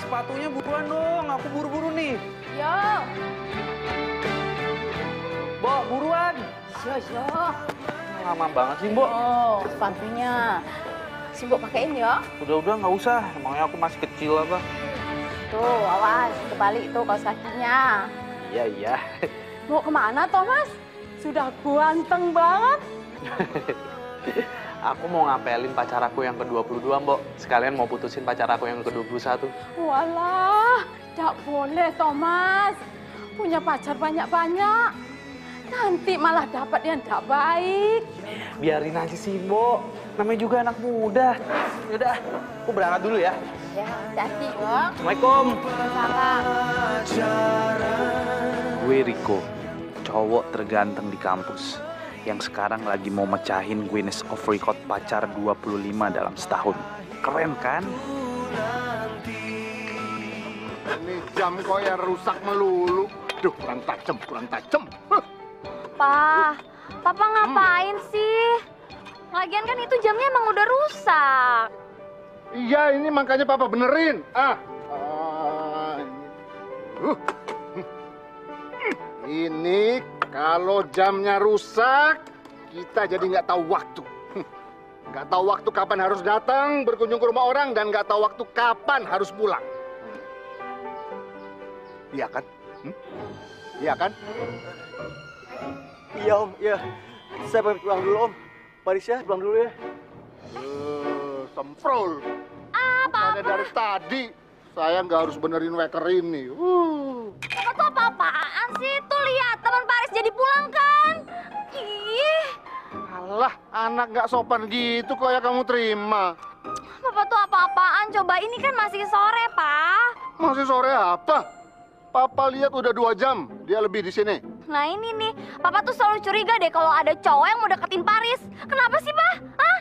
sepatunya buruan dong. Aku buru-buru nih. Yo. Bo, buruan. Yo. Lama banget sih, Bo. Oh, sepatunya. Sibuk pakein ya. Udah, nggak usah. Emangnya aku masih kecil apa? Tuh, awas. Kebalik tuh kaos kakinya. Iya. Mau kemana, Thomas? Sudah ganteng banget. Aku mau ngapelin pacar aku yang ke-22, Mbok. Sekalian mau putusin pacar aku yang ke-21. Walah, tidak boleh, Thomas. Punya pacar banyak-banyak. Nanti malah dapat yang tidak baik. Biarin aja sih, Mbok. Namanya juga anak muda. Yaudah, aku berangkat dulu ya. Ya, hati-hati ya. Assalamualaikum. Salam. Gue Riko, cowok terganteng di kampus yang sekarang lagi mau mecahin Guinness of Record pacar 25 dalam setahun. Keren kan? Ini jam kok yang rusak melulu. Duh, kurang tajem. Papa ngapain sih? Lagian kan itu jamnya emang udah rusak. Iya, ini makanya Papa benerin. Ini kalau jamnya rusak, kita jadi nggak tahu waktu. Nggak tahu waktu kapan harus datang, berkunjung ke rumah orang, dan nggak tahu waktu kapan harus pulang. Iya kan? Iya kan? Iya Om, iya. Saya pamit pulang dulu Om. Paris ya, pulang dulu ya. Semprol. Makanya dari tadi saya nggak harus benerin weker ini. Papa tuh apa-apaan sih? Tuh lihat teman Paris jadi pulang kan? Ih. Alah, anak nggak sopan gitu kok ya kamu terima. Papa tuh apa-apaan? Coba ini kan masih sore, Pak. Masih sore apa? Papa lihat udah 2 jam dia lebih di sini. Nah ini nih, Papa tuh selalu curiga deh kalau ada cowok yang mau deketin Paris. Kenapa sih, Pak? Hah?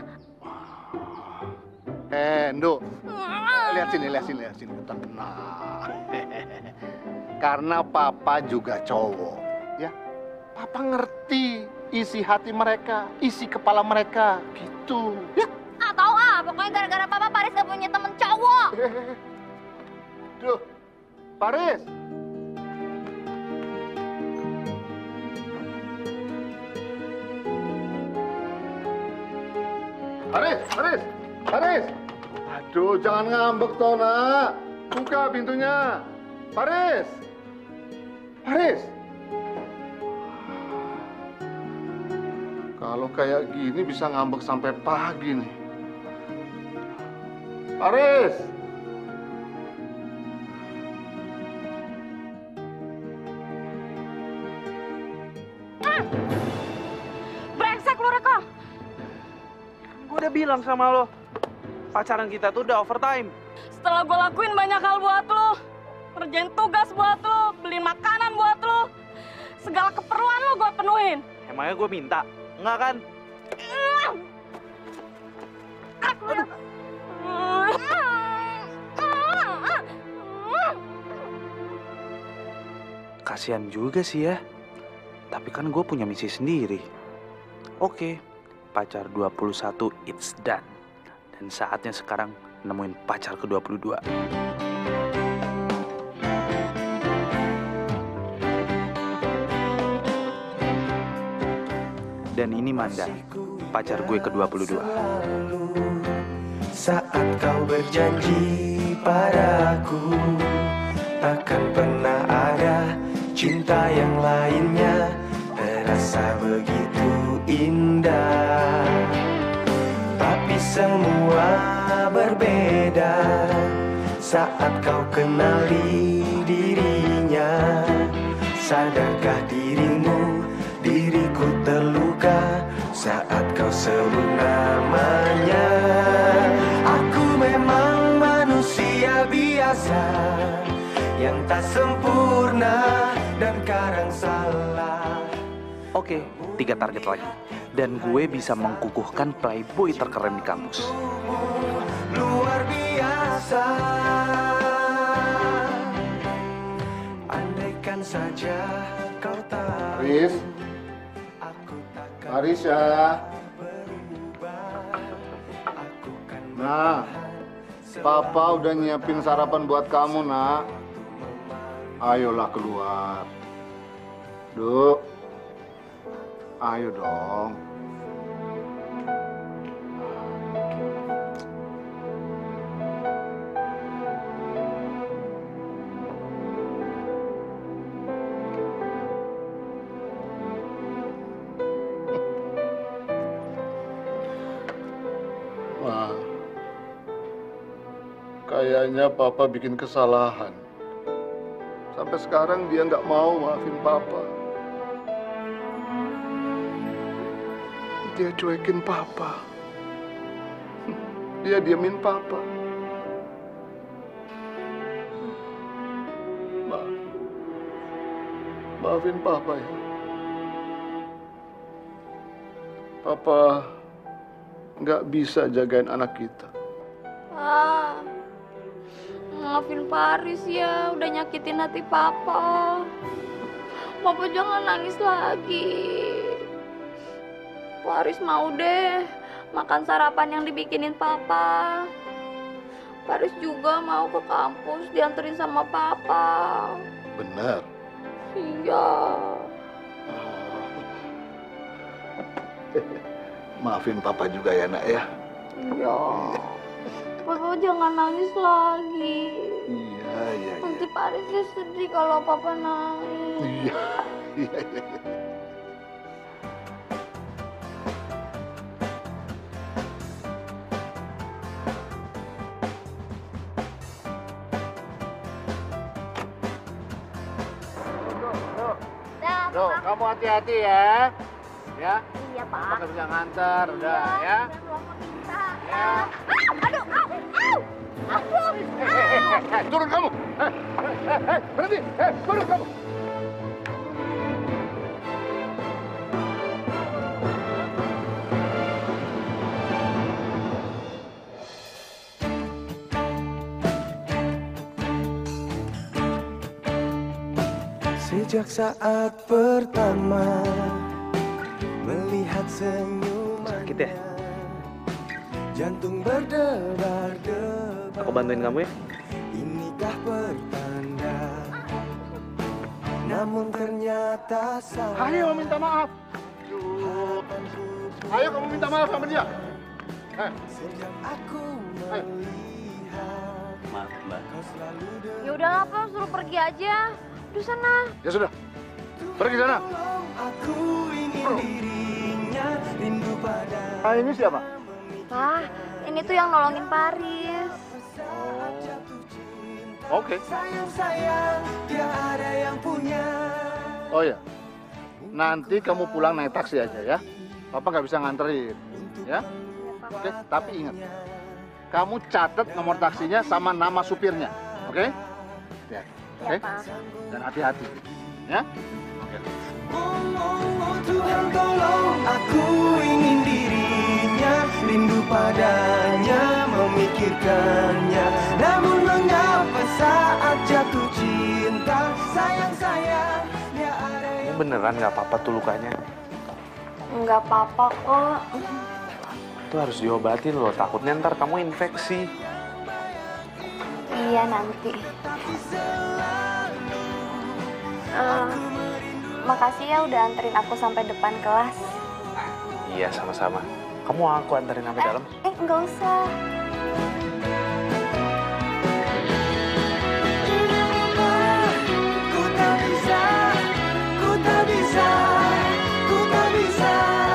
Ndo, lihat sini. Tenang. Karena Papa juga cowok, ya. Papa ngerti isi hati mereka, isi kepala mereka, gitu. Ya. Tahu pokoknya gara-gara Papa Paris gak punya temen cowok. Duh, Paris. Paris. Aduh, jangan ngambek toh, Nak. Buka pintunya. Paris. Kalau kayak gini bisa ngambek sampai pagi nih. Paris. Brengsek lu, Reko. Gue udah bilang sama lo, pacaran kita tuh udah overtime. Setelah gue lakuin banyak hal buat lo, kerjain tugas buat lo, beliin makanan buat lo, segala keperluan lo gue penuhin. Emangnya gue minta? Enggak kan? Kasihan juga sih ya. Tapi kan gue punya misi sendiri. Oke, pacar 21 it's done. Dan saatnya sekarang nemuin pacar ke-22. Dan ini Manda, pacar gue ke-22. Saat kau berjanji padaku, takkan pernah ada cinta yang lainnya, terasa begitu indah. Tapi semua berbeda saat kau kenali dirinya. Sadarkah dirimu, diriku terluka saat kau sebut namanya. Aku memang manusia biasa yang tak sempurna dan kadang salah. Oke, 3 target lagi. Dan gue bisa mengkukuhkan playboy terkeren di kampus. Luar biasa. Andaikan saja kau tahu. Paris ya. Nah, Papa udah nyiapin sarapan buat kamu, nak. Ayolah keluar. Duk. Ayo dong. Ma, kayaknya Papa bikin kesalahan. Sampai sekarang dia nggak mau maafin Papa. Dia cuekin Papa. Dia diamin Papa. Ma, maafin Papa ya. Papa nggak bisa jagain anak kita. Maafin Paris ya, udah nyakitin hati Papa. Papa jangan nangis lagi. Paris mau deh makan sarapan yang dibikinin Papa. Paris juga mau ke kampus dianterin sama Papa. Benar. Iya. Maafin Papa juga ya, nak ya. Iya. Papa jangan nangis lagi. Iya. Nanti Parisnya sedih kalau Papa nangis. Iya. Dok, kamu hati-hati ya. Ya. Iya, Pak. Papa nggak bisa nganter, udah ya. Ya. Aduh, au. Turun kamu. Berhenti. Turun kamu. Sejak saat pertama melihat senyumannya, Sakit ya? jantung berdebar-debar. Aku bantuin kamu ya. Inikah pertanda? Namun ternyata salah. Ayo minta maaf. Ayo kamu minta maaf sama dia. Sejak aku melihat Maaf, Mbak. kau selalu Ya udah apa, suruh pergi aja. Udah sana. Ya sudah. Pergi sana. tolong aku ingin dirinya rindu pada. Ini siapa? Pak, ini tuh yang nolongin Paris. Oke. Sayang-sayang dia ada yang punya. Oh ya. Nanti kamu pulang naik taksi aja ya. Papa nggak bisa nganterin. Ya. Oke. Tapi ingat. Kamu catat nomor taksinya sama nama supirnya. Oke? Ya. Oke? Dan hati-hati. Ya? Oke. Oh, Tuhan tolong aku ingin dirinya rindu padanya memikirkannya namun mengapa saat jatuh cinta sayang-sayang dia ada Ini yang beneran nggak apa-apa tuh lukanya? Enggak apa-apa kok. Itu harus diobatin loh, takutnya ntar kamu infeksi. Iya nanti. Makasih ya udah anterin aku sampai depan kelas. Iya, sama-sama. Kamu mau aku anterin sampai dalam? Enggak usah. ku tak bisa ku tak bisa ku tak bisa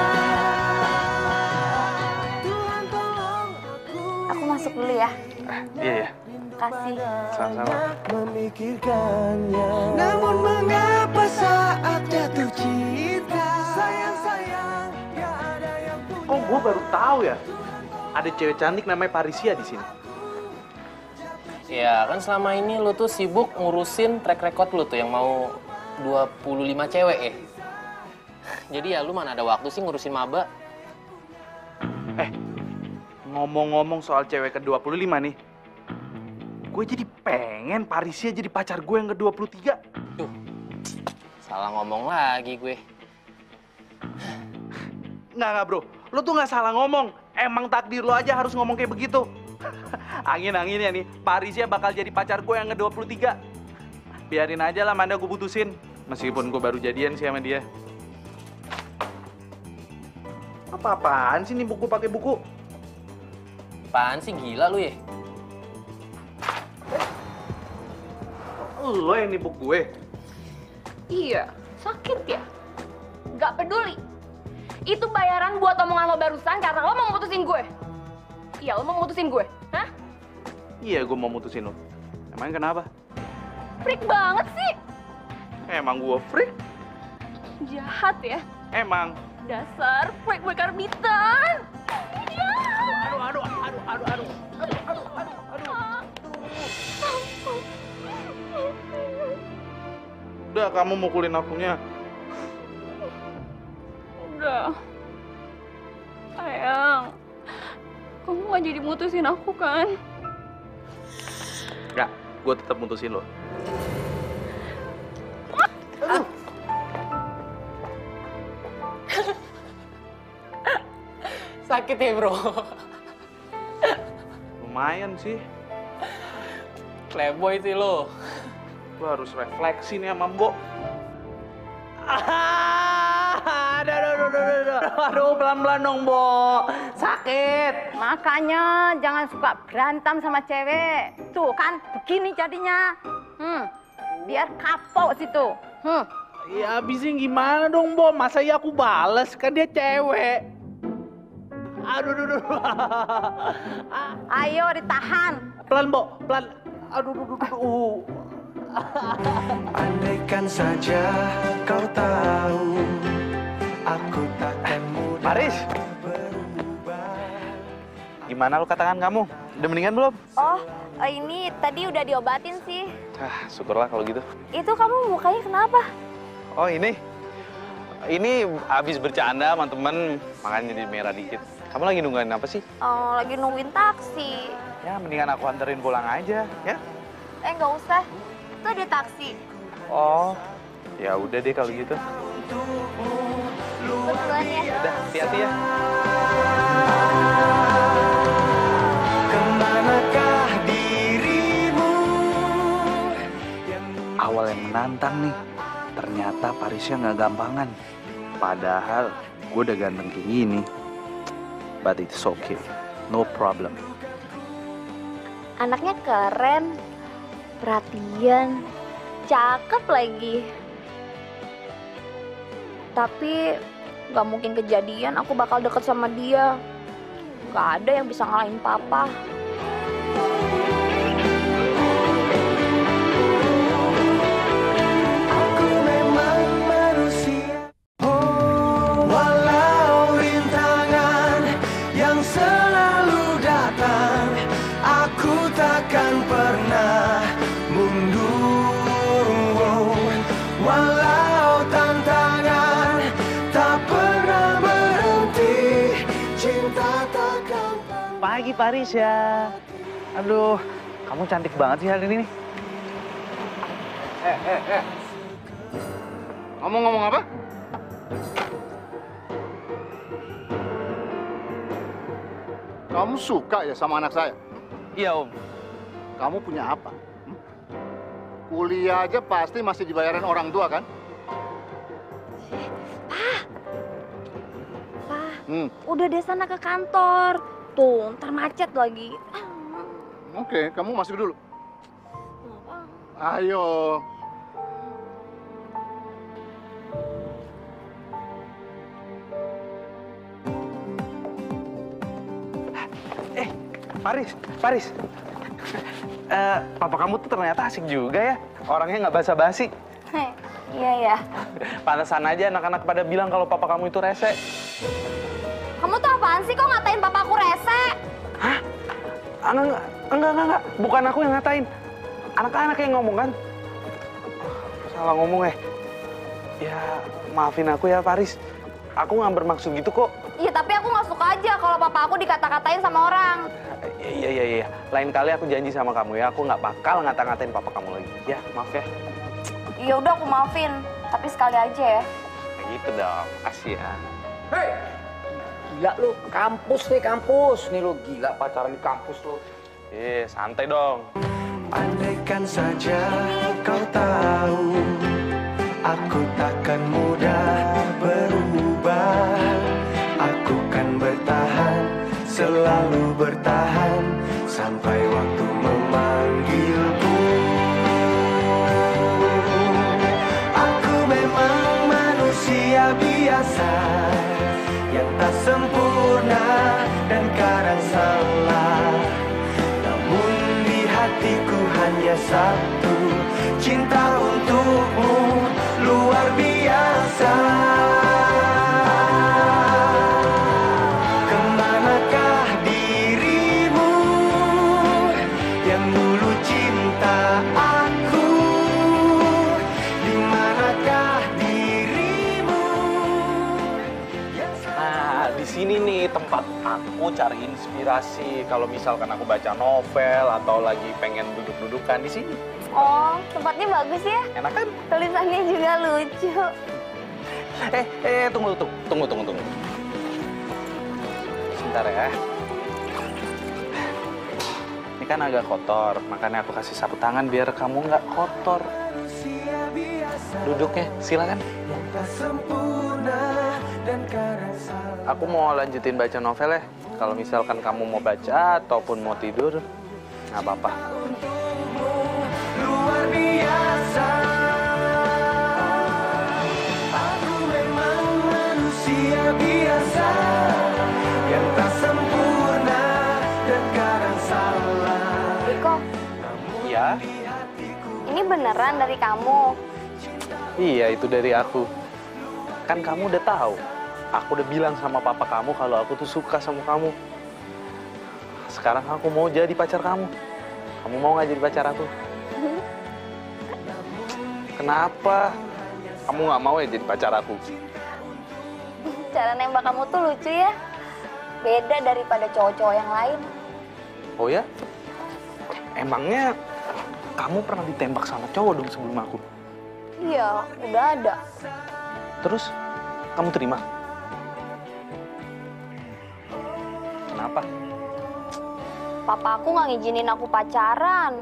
Tuhan tolong Aku masuk dulu ya. Iya, ya. Kasih. Sama-sama. memikirkannya namun mengapa saat jatuh cinta sayang-sayang dia ada yang punya. Kok gue baru tahu ya? Ada cewek cantik namanya Parisia di sini. Ya kan selama ini lu tuh sibuk ngurusin track record lu tuh yang mau 25 cewek ya. Jadi ya lu mana ada waktu sih ngurusin maba. Ngomong-ngomong soal cewek ke-25 nih. Gue jadi pengen Parisia jadi pacar gue yang ke-23. Duh, salah ngomong lagi gue. Nggak bro. Lo tuh nggak salah ngomong. Emang takdir lo aja harus ngomong kayak begitu. Angin-anginnya nih, Parisnya bakal jadi pacar gue yang ke-23. Biarin aja lah Manda gue putusin. Meskipun gue baru jadian sih sama dia. Apa-apaan sih nih buku pakai buku? Apaan sih, gila lu ya? Lo yang nipuk gue? Iya, sakit ya? Gak peduli. Itu bayaran buat omongan lo barusan karena lo mau mutusin gue. Iya, lo mau mutusin gue. Hah? Iya, gue mau mutusin lo. Emang kenapa? Freak banget sih. Emang gue freak? Jahat ya. Emang. Dasar freak gue karbitan. Udah, kamu mukulin akunya. Udah. Sayang. Kamu gak jadi mutusin aku kan? Enggak, gue tetap mutusin lo. Sakit ya, bro? Lumayan sih. Playboy sih lo. Gue harus refleksi nih sama Mbok. Aduh, pelan-pelan dong, Mbok. Sakit. Makanya jangan suka berantem sama cewek. Tuh kan, begini jadinya. Biar kapok situ. Ya abisnya gimana dong, Mbok? Masa ya aku bales? Kan dia cewek. Aduh. Ayo ditahan. Pelan, Mbok. Pelan. Aduh. Andaikan saja kau tahu, aku takkan mudah Paris. Gimana lu katakan kamu? Udah mendingan belum? Oh, ini tadi udah diobatin sih. Syukurlah kalau gitu. Itu kamu mukanya kenapa? Oh ini abis bercanda sama temen, makanya jadi merah dikit. Kamu lagi nungguin apa sih? Oh, lagi nungguin taksi. Ya mendingan aku anterin pulang aja, ya? Nggak usah. Itu ada taksi. Oh, ya udah deh kalau gitu. Betulan ya. Udah, hati-hati ya. kemanakah dirimu. Awal yang menantang nih, ternyata Parisnya nggak gampangan. Padahal gue udah ganteng kayak gini. But it's okay, no problem. Anaknya keren, perhatian, cakep lagi. Tapi gak mungkin kejadian aku bakal deket sama dia. Gak ada yang bisa ngalahin papa. Aku memang manusia, walau rintangan yang selalu datang, aku takkan pernah mundur. Walau tantangan tak pernah berhenti, cinta takkan pernah. Pagi Paris ya. Aduh, kamu cantik banget sih hari ini nih. Ngomong-ngomong apa? Kamu suka ya sama anak saya? Iya Om. Kamu punya apa? Kuliah aja pasti masih dibayarin orang tua kan? Udah deh sana ke kantor. Tuh, ntar macet lagi. Oke, kamu masuk dulu. Ayo. Paris. Papa kamu tuh ternyata asik juga ya. Orangnya nggak basa-basi. Iya ya. Pantesan aja anak-anak pada bilang kalau papa kamu itu rese. Kamu tuh apaan sih? Kok ngatain papa aku rese? Hah? Enggak. Bukan aku yang ngatain. Anak-anak yang ngomong kan. Salah ngomong ya. Ya, maafin aku ya Paris. Aku nggak bermaksud gitu kok. Iya, tapi aku nggak suka aja kalau papa aku dikata-katain sama orang. Iya. Lain kali aku janji sama kamu ya, aku nggak bakal ngata-ngatain papa kamu lagi. Ya, maaf ya. Iya udah aku maafin, tapi sekali aja ya. Kayak gitu dong, kasih ya. Hei, gila lu. Kampus nih, kampus. Nih lu gila pacaran di kampus lu. Santai dong. Andaikan saja kau tahu, aku takkan mudah berubah. Aku kan bertahan, selalu bertahan, sampai waktu memanggilku. Aku memang manusia biasa, yang tak sempurna dan kadang salah. Namun di hatiku hanya satu, cinta untukmu luar biasa. Kemanakah dirimu yang dulu cinta aku? Dimanakah dirimu yang Nah, di sini nih tempat aku cari inspirasi kalau misalkan aku baca novel atau lagi pengen duduk-dudukan di sini. Oh, tempatnya bagus ya. Enak kan? Tulisannya juga lucu. Tunggu. Sebentar ya. Ini kan agak kotor, makanya aku kasih sapu tangan biar kamu nggak kotor. Duduknya, silakan. tak sempurna dan kadang salah. Aku mau lanjutin baca novel ya. Kalau misalkan kamu mau baca ataupun mau tidur, nggak apa-apa. Luar biasa. Aku memang manusia biasa yang tak sempurna dan kadang salah. Riko, Ya, ini beneran dari kamu? iya itu dari aku. Kan kamu udah tahu. Aku udah bilang sama papa kamu kalau aku tuh suka sama kamu. Sekarang aku mau jadi pacar kamu. Kamu mau nggak jadi pacar aku? Kenapa? Kamu nggak mau ya jadi pacar aku? Cara nembak kamu tuh lucu ya. Beda daripada cowok-cowok yang lain. Oh ya? Emangnya kamu pernah ditembak sama cowok dong sebelum aku? Iya, udah ada. Terus, kamu terima? Kenapa? Papa aku nggak ngizinin aku pacaran.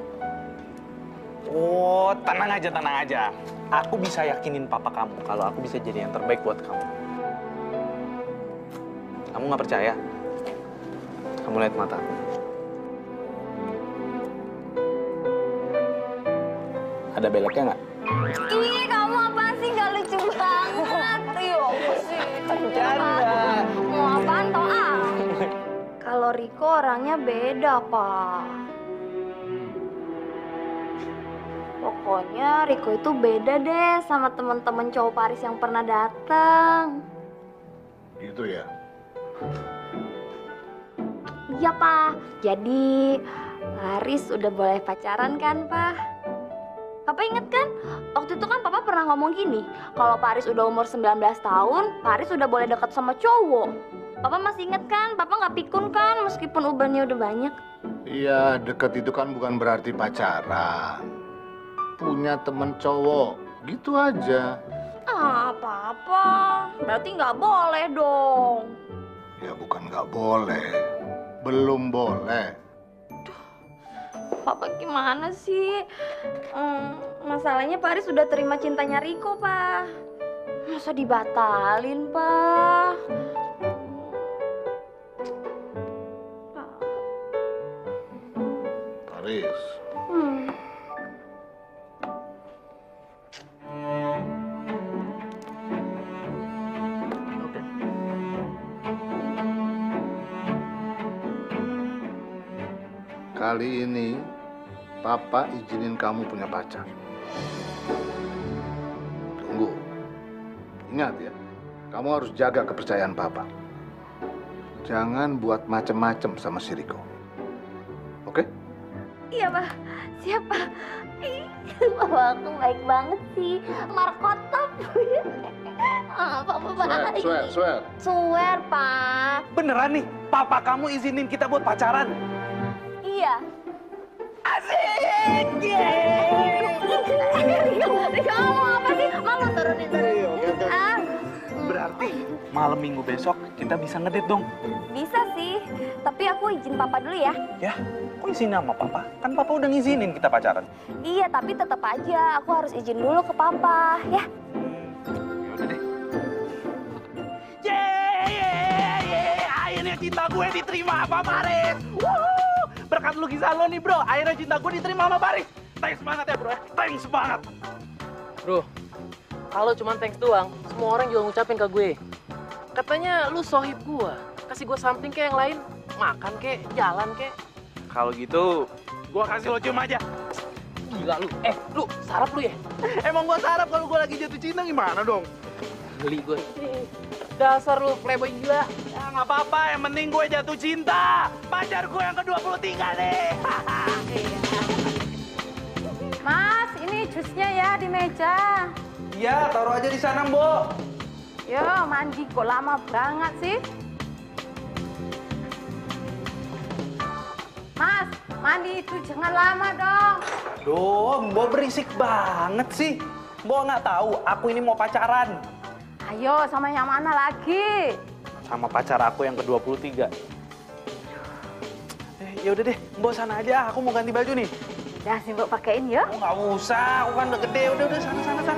Oh, tenang aja. Aku bisa yakinin papa kamu kalau aku bisa jadi yang terbaik buat kamu. Kamu nggak percaya? Kamu lihat mataku. Ada beleknya nggak? Ih, kamu apa sih? Nggak lucu banget. Ih, apa sih? Bercanda. Mau apaan toh? Kalau Riko orangnya beda, Pak. Pokoknya Riko itu beda deh sama teman-teman cowok Paris yang pernah datang. Gitu ya? Iya, Pak. Jadi Paris udah boleh pacaran kan, Pak? Papa inget kan? Waktu itu kan Papa pernah ngomong gini, kalau Paris udah umur 19 tahun, Paris udah boleh dekat sama cowok. Papa masih inget kan? Papa nggak pikun kan meskipun ubannya udah banyak? Iya, deket itu kan bukan berarti pacaran. Punya temen cowok, gitu aja. Ah, Papa. Berarti nggak boleh dong. Ya bukan nggak boleh, belum boleh. Papa gimana sih? Masalahnya Paris sudah terima cintanya Riko, Pak. Masa dibatalin, Pak? Paris, oke. Kali ini Papa izinin kamu punya pacar. Tunggu. Ingat ya, kamu harus jaga kepercayaan Papa. Jangan buat macem-macem sama si Riko. Oke? Iya, Pak. Siap, Pak. Ih, Papa aku baik banget sih. Markotop. Papa baik. Swear. Swear, Pak. Beneran nih, papa kamu izinin kita buat pacaran? Iya. Asik! Riko, mau apa sih? Mama turunin. Berarti Berarti malam minggu besok kita bisa ngedate dong. Bisa sih, tapi aku izin papa dulu ya. Ya, kok izin sama papa? Kan papa udah ngizinin kita pacaran. Iya, tapi tetap aja aku harus izin dulu ke papa, ya. Yaudah deh. Yeay, akhirnya cinta gue diterima sama Paris. Wuh, berkat lukisan lo nih bro, akhirnya cinta gue diterima sama Paris. Thanks banget ya bro, thanks banget. Bro, kalau cuma thanks doang, semua orang juga ngucapin ke gue. Katanya lu sohib gue, kasih gue something kayak yang lain, makan kek, jalan kek. Kalau gitu, gue kasih lo cium aja. Gila lu, lu sarap lu ya? Emang gue sarap kalau gue lagi jatuh cinta gimana dong? Geli gue. Dasar lu playboy gila. Ya nggak apa-apa, yang penting gue jatuh cinta. Pacar gue yang ke-23 nih. Mas, ini jusnya ya di meja. Iya, taruh aja di sana, Mbok. Yo, mandi kok lama banget sih. Mas, mandi itu jangan lama dong. Duh, Mbok berisik banget sih. Mbok nggak tahu, aku ini mau pacaran. Ayo, sama yang mana lagi? Sama pacar aku yang ke-23. Ya udah deh, Mbok sana aja. Aku mau ganti baju nih. Udah sih Mbok pakein ya. Oh, nggak usah, aku kan udah gede. Udah, sana.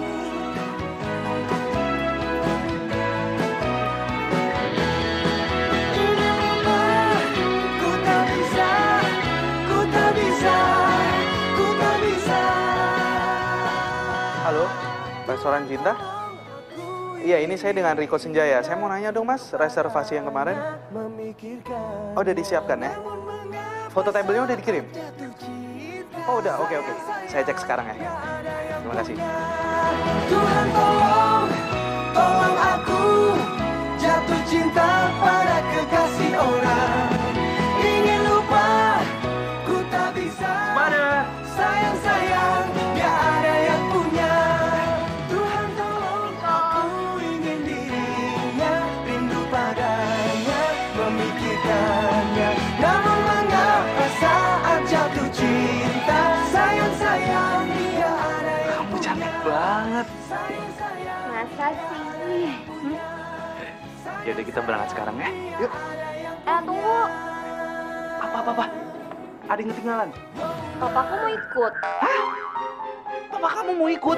Halo, restoran Cinta? Iya, ini saya dengan Riko Senjaya. Saya mau nanya dong, Mas, reservasi yang kemarin. Oh, udah disiapkan ya? Foto tabelnya udah dikirim? Oh, udah. Oke. Saya cek sekarang ya. Terima kasih. Tuhan tolong aku jatuh cinta pada kekasih orang. Ingin lupa, ku tak bisa. Mana? Sayang, gak ada yang punya. Tuhan tolong aku ingin dirinya, rindu padanya, memikirkannya. Namun mengapa saat jatuh cinta, sayang, gak ada yang Kamu cantik banget. Masa sih? Yaudah, kita berangkat sekarang ya. Yuk. Tunggu. Apa? Ada yang ketinggalan? Papaku mau ikut. Papa kamu mau ikut?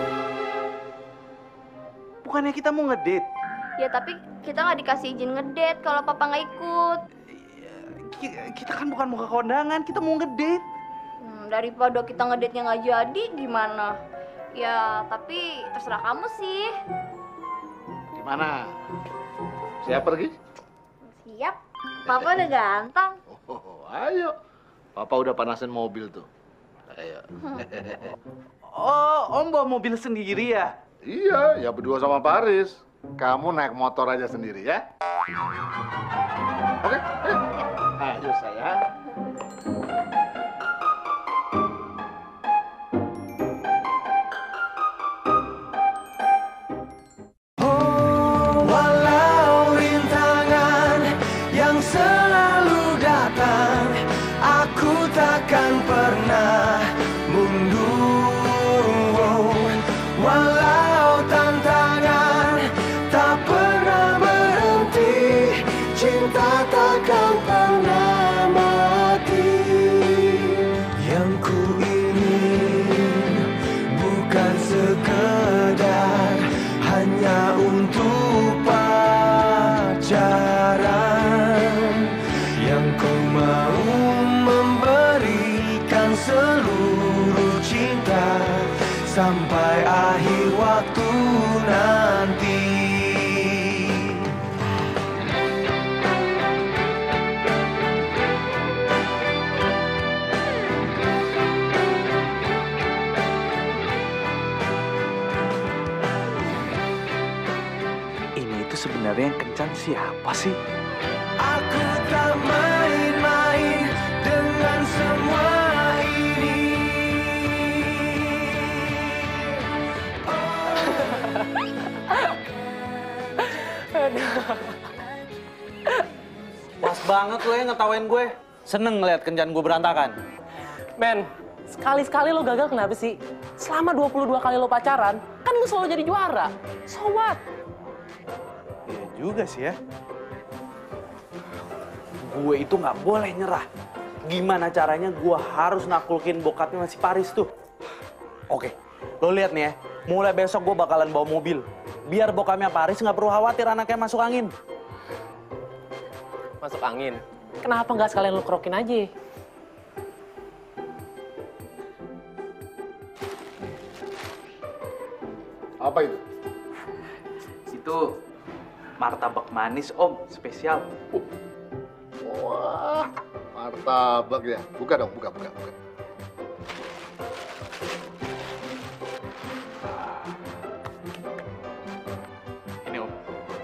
Bukannya kita mau ngedate? Ya, tapi kita nggak dikasih izin ngedate kalau papa nggak ikut. Kita kan bukan mau ke kondangan, kita mau ngedate. Daripada kita ngedate-nya nggak jadi, gimana? Ya, tapi terserah kamu sih. Gimana? Siap pergi? Siap. Papa udah ganteng. Oh, ayo. Papa udah panasin mobil tuh. Ayo. Oh, Om bawa mobil sendiri ya? Iya, ya berdua sama Paris. Kamu naik motor aja sendiri ya. Oke? Ayo sayang. Walau rintangan yang selalu datang, aku takkan pernah mundur. Walau tantangan tak pernah berhenti, cinta takkan pernah mati. Yang ku ingin bukan sekedar hanya untuk pacaran. Yang ku mau memberikan seluruh cinta sampai akhir waktu nanti. Ini itu sebenarnya yang kencan siapa sih? Aku tak main-main dengan semua ini. Pas banget lo ya ngetawain gue. Seneng ngeliat kencan gue berantakan. Men, sekali-sekali lo gagal kenapa sih? Selama 22 kali lo pacaran, kan lo selalu jadi juara. So what? juga sih ya. Gue itu nggak boleh nyerah. Gimana caranya gue harus nakulkin bokapnya si Paris tuh. Oke, lo lihat nih ya. Mulai besok gue bakalan bawa mobil. Biar bokapnya Paris nggak perlu khawatir anaknya masuk angin. Masuk angin? Kenapa nggak sekalian lo kerokin aja? Apa itu? Itu martabak manis om, spesial. Wah, martabak ya. Buka dong, buka. Ini om.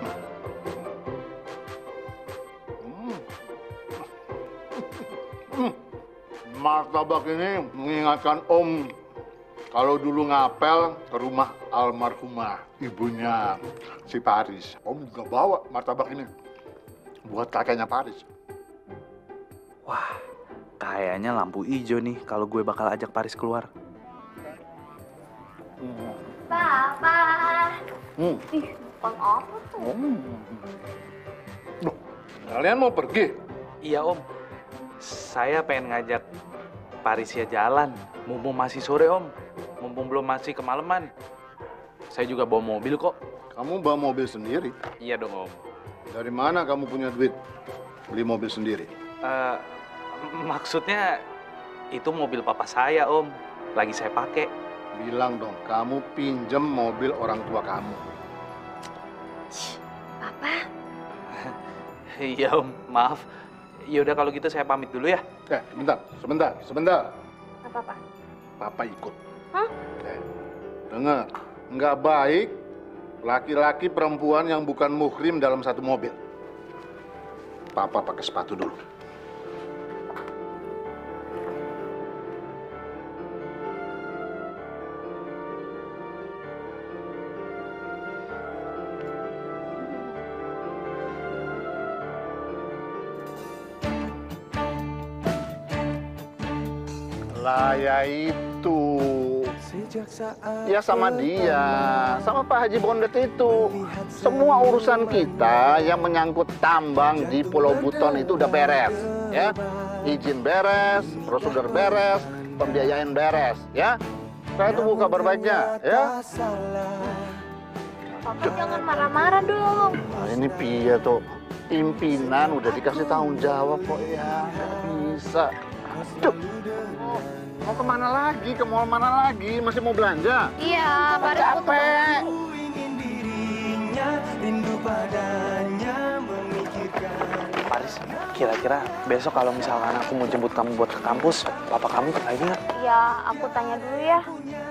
Martabak ini mengingatkan Om kalau dulu ngapel ke rumah almarhumah ibunya si Paris. Om juga bawa martabak ini buat kakeknya Paris. Wah, kayaknya lampu hijau nih kalau gue bakal ajak Paris keluar. Papa. Ih, bukan apa tuh? Loh, kalian mau pergi? Iya om, saya pengen ngajak Paris ya jalan. Mumpung masih sore om, mumpung belum masih kemalaman. Saya juga bawa mobil kok. Kamu bawa mobil sendiri? Iya dong om. Dari mana kamu punya duit beli mobil sendiri? Maksudnya itu mobil papa saya om, lagi saya pakai. Bilang dong, kamu pinjem mobil orang tua kamu. Papa. Iya om, maaf. Yaudah kalau gitu saya pamit dulu ya. Sebentar. Apa, Pak? Papa ikut. Hah? Dengar, nggak baik laki-laki perempuan yang bukan muhrim dalam satu mobil. Papa pakai sepatu dulu. Lah ya itu. Ya sama dia, sama Pak Haji Bondet itu. Semua urusan kita yang menyangkut tambang di Pulau Buton itu udah beres, ya. Izin beres, prosedur beres, pembiayaan beres, ya. Saya tunggu kabar baiknya, ya. Papa jangan marah-marah dong. Nah, ini Pia tuh, pimpinan udah dikasih tanggung jawab kok ya, nggak bisa. Aduh. Mau kemana lagi? Ke mall mana lagi? Masih mau belanja? Iya, Paris capek. Paris, kira-kira besok kalau misalkan aku mau jemput kamu buat ke kampus, papa kamu lagi nggak? Iya, aku tanya dulu ya.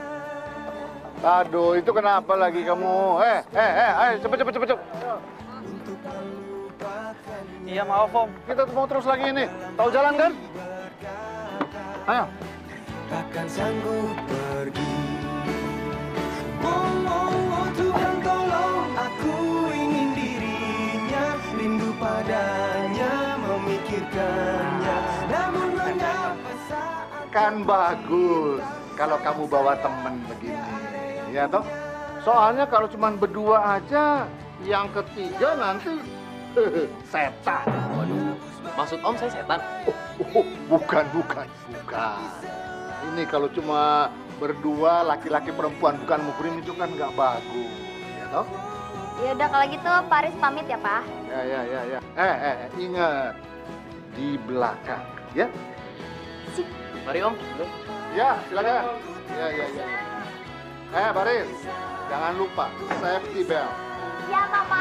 Aduh, itu kenapa lagi kamu? Ayo, cepet. Iya maaf om. Kita mau terus lagi ini. Tahu jalan kan? Ayo. Takkan sanggup pergi. Tuhan tolong, aku ingin dirinya, rindu padanya, memikirkannya. Namun mengapa saat Kan bagus kalau kamu bawa temen begini, ya toh? Soalnya kalau cuma berdua aja, yang ketiga nanti setan. Waduh, maksud om saya setan? Bukan. Ini kalau cuma berdua laki-laki perempuan bukan muhrim itu kan nggak bagus, ya toh? Ya udah kalau gitu Paris pamit ya, Pak. Ya. Ingat di belakang, ya? Mari om. Ya, silakan. Ya. Baris, jangan lupa safety belt. Ya, Papa.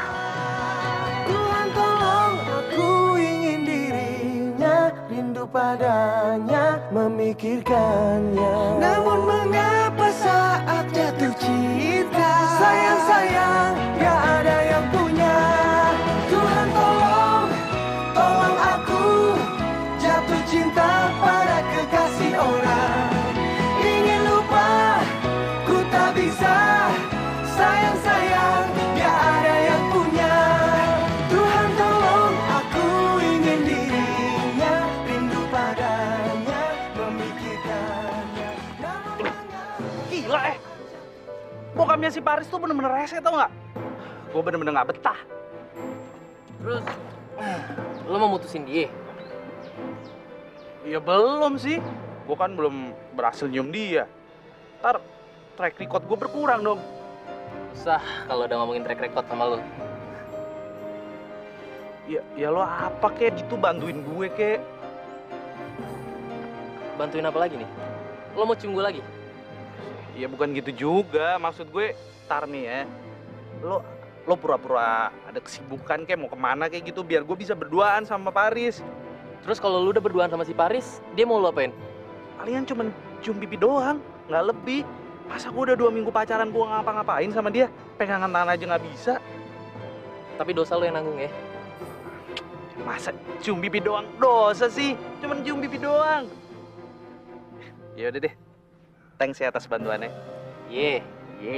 Tuhan tolong, aku ingin dirinya, rindu padanya, memikirkannya. Namun mengapa saat jatuh cinta, sayang, gak ada yang punya. Tuhan tolong aku jatuh cinta pada kekasih orang. Ingin lupa, ku tak bisa. Sayang, gak ada yang punya. Tuhan tolong, aku ingin dirinya, rindu padanya, memikirkannya. Gila Bokapnya si Paris tuh bener-bener rese tau nggak? Gue bener-bener nggak betah. Terus, lo mau mutusin dia? Ya belum sih. Gue kan belum berhasil nyium dia. Ntar track record gue berkurang dong. Susah kalau udah ngomongin track record sama lo. Ya lo apa kek gitu bantuin gue kek. Bantuin apa lagi nih? Lo mau cium gue lagi? Ya bukan gitu juga. Maksud gue ntar nih ya. Lo pura-pura ada kesibukan kek mau kemana kayak gitu biar gue bisa berduaan sama Paris. Terus kalau lu udah berduaan sama si Paris, dia mau lo apain? Kalian cuma cium pipi doang, nggak lebih. Masa gue udah 2 minggu pacaran gue ngapa-ngapain sama dia? Pegangan tangan aja nggak bisa. Tapi dosa lo yang nanggung ya. Masa cium pipi doang dosa sih? Cuman cium pipi doang. Ya udah deh. Thanks ya atas bantuannya. Ye.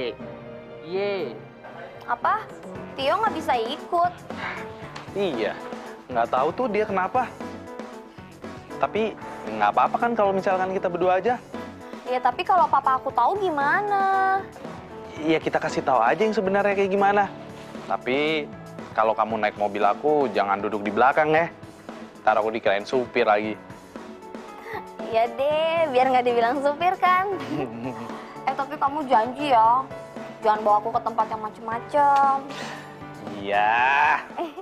Apa? Tio nggak bisa ikut. Iya. Nggak tahu tuh dia kenapa. Tapi nggak apa-apa kan kalau misalkan kita berdua aja. Ya tapi kalau papa aku tahu gimana? Iya kita kasih tahu aja yang sebenarnya kayak gimana. Tapi kalau kamu naik mobil aku jangan duduk di belakang ya. Ntar aku dikirain supir lagi. Iya deh, biar nggak dibilang supir kan. Tapi kamu janji ya, jangan bawa aku ke tempat yang macem-macem. Iya.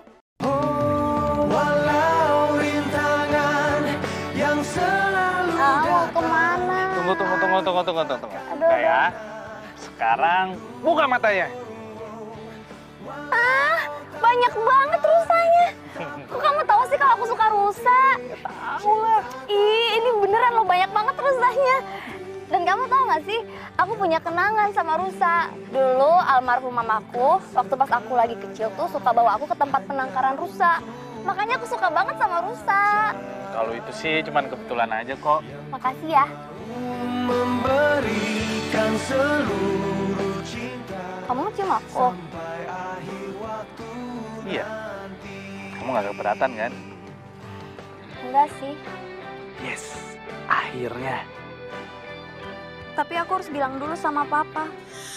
Walau rintangan yang selalu Mau kemana? Tunggu. Aduh. Ya. Sekarang buka matanya. Banyak banget rusanya. Kok kamu tahu sih kalau aku suka rusa? Ya tahu lah. Ih, ini beneran loh banyak banget rusanya. Dan kamu tahu nggak sih, aku punya kenangan sama rusa. Dulu almarhum mamaku, waktu pas aku lagi kecil tuh suka bawa aku ke tempat penangkaran rusa. Makanya aku suka banget sama rusa. Kalau itu sih cuman kebetulan aja kok. Makasih ya. memberikan seluruh cinta Kamu cium aku? sampai akhir waktu. Iya. Kamu nggak keberatan kan? Enggak sih. Yes. Akhirnya. Tapi aku harus bilang dulu sama papa.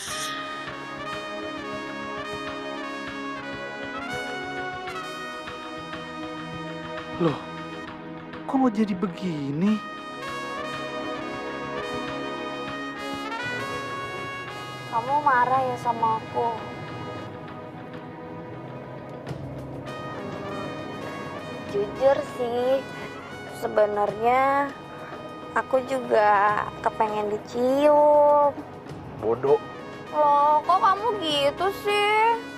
Loh, kok mau jadi begini? Kamu marah ya sama aku? Jujur sih, sebenarnya aku juga kepengen dicium. Bodoh. Loh, kok kamu gitu sih?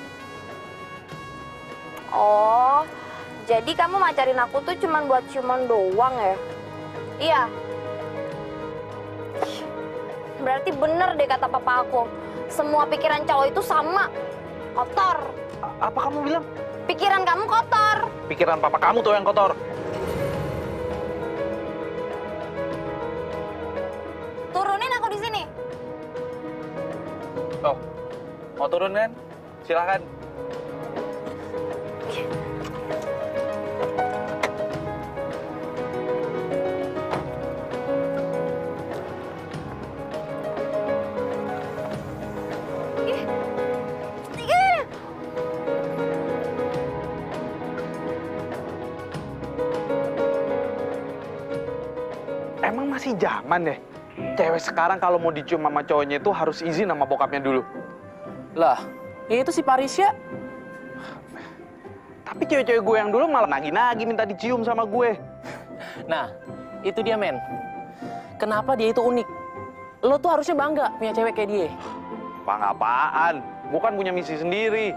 Oh, jadi kamu macarin aku tuh cuman buat ciuman doang ya? Iya. Berarti bener deh kata papa aku. Semua pikiran cowok itu sama. Kotor. Apa kamu bilang? Pikiran kamu kotor. Pikiran papa kamu tuh yang kotor. Turunin aku di sini. Oh, mau turun kan? Silakan. Emang masih zaman deh. Cewek sekarang kalau mau dicium sama cowoknya itu harus izin sama bokapnya dulu. Lah, ya itu si Parisya. Tapi cewek-cewek gue yang dulu malah nagih-nagih minta dicium sama gue. Nah, itu dia men. Kenapa dia itu unik? Lo tuh harusnya bangga punya cewek kayak dia. Apaan? Gue kan punya misi sendiri.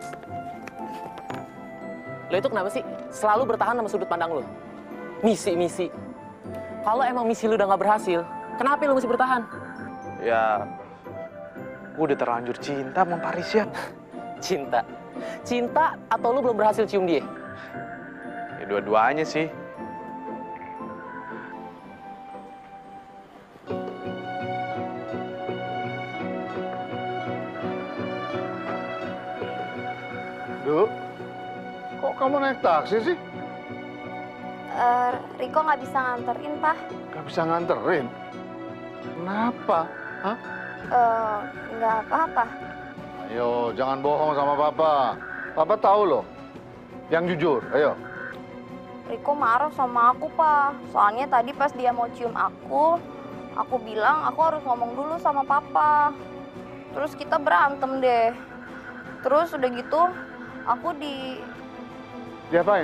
Lo itu kenapa sih selalu bertahan sama sudut pandang lo? Misi. Kalau emang misi lo udah nggak berhasil, kenapa lo mesti bertahan? Ya, gue udah terlanjur cinta sama Parisya. Cinta? Cinta atau lo belum berhasil cium dia? Ya dua-duanya sih. Duh, kok kamu naik taksi sih? Riko nggak bisa nganterin, Pak. Gak bisa nganterin? Kenapa? Hah? Nggak apa-apa. Ayo, jangan bohong sama Papa. Papa tahu loh, Yang jujur, ayo. Riko marah sama aku, Pak. Soalnya tadi pas dia mau cium aku bilang aku harus ngomong dulu sama Papa. Terus kita berantem deh. Terus udah gitu, Diapain?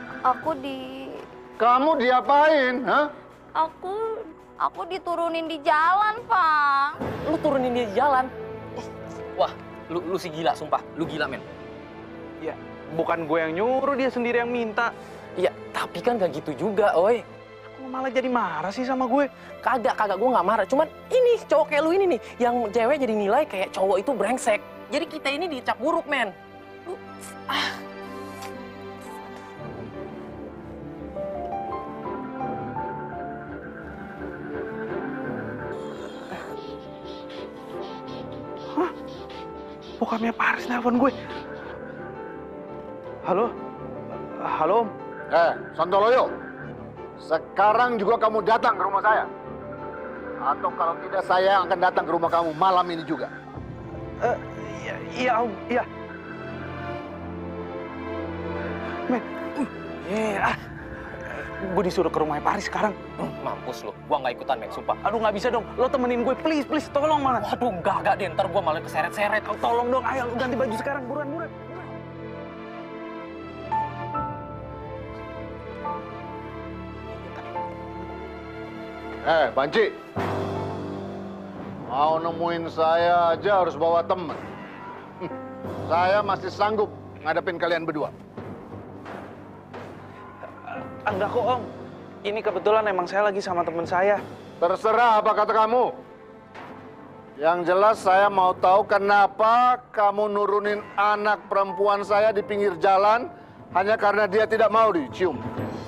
Kamu diapain, hah? Aku diturunin di jalan, Pak. Lu turunin dia di jalan? Wah, lu sih gila, sumpah. Lu gila, men. Ya, bukan gue yang nyuruh, dia sendiri yang minta. Iya, tapi kan gak gitu juga, oi. Kok malah jadi marah sih sama gue? Kagak, gue gak marah. Cuman ini, cowok kayak lu ini nih, yang cewek jadi nilai kayak cowok itu brengsek. Jadi kita ini dicap buruk, men. Hah? Bokapnya Paris nelfon gue. Halo? Halo, Om? Sontoloyo. Sekarang juga kamu datang ke rumah saya. Atau kalau tidak, saya akan datang ke rumah kamu malam ini juga. Iya, Om. Iya. Men, gue disuruh ke rumahnya Paris sekarang. Mampus lo, gua nggak ikutan, men, sumpah. Aduh, nggak bisa dong. Lo temenin gue, please, tolong malah. Waduh, enggak deh, ntar gua malah keseret-seret. Tolong dong, ayo ganti baju sekarang, buruan. Banci. Mau nemuin saya aja harus bawa teman. Saya masih sanggup ngadepin kalian berdua. Enggak kok, Om. Ini kebetulan emang saya lagi sama temen saya. Terserah apa kata kamu. Yang jelas saya mau tahu kenapa kamu nurunin anak perempuan saya di pinggir jalan hanya karena dia tidak mau dicium.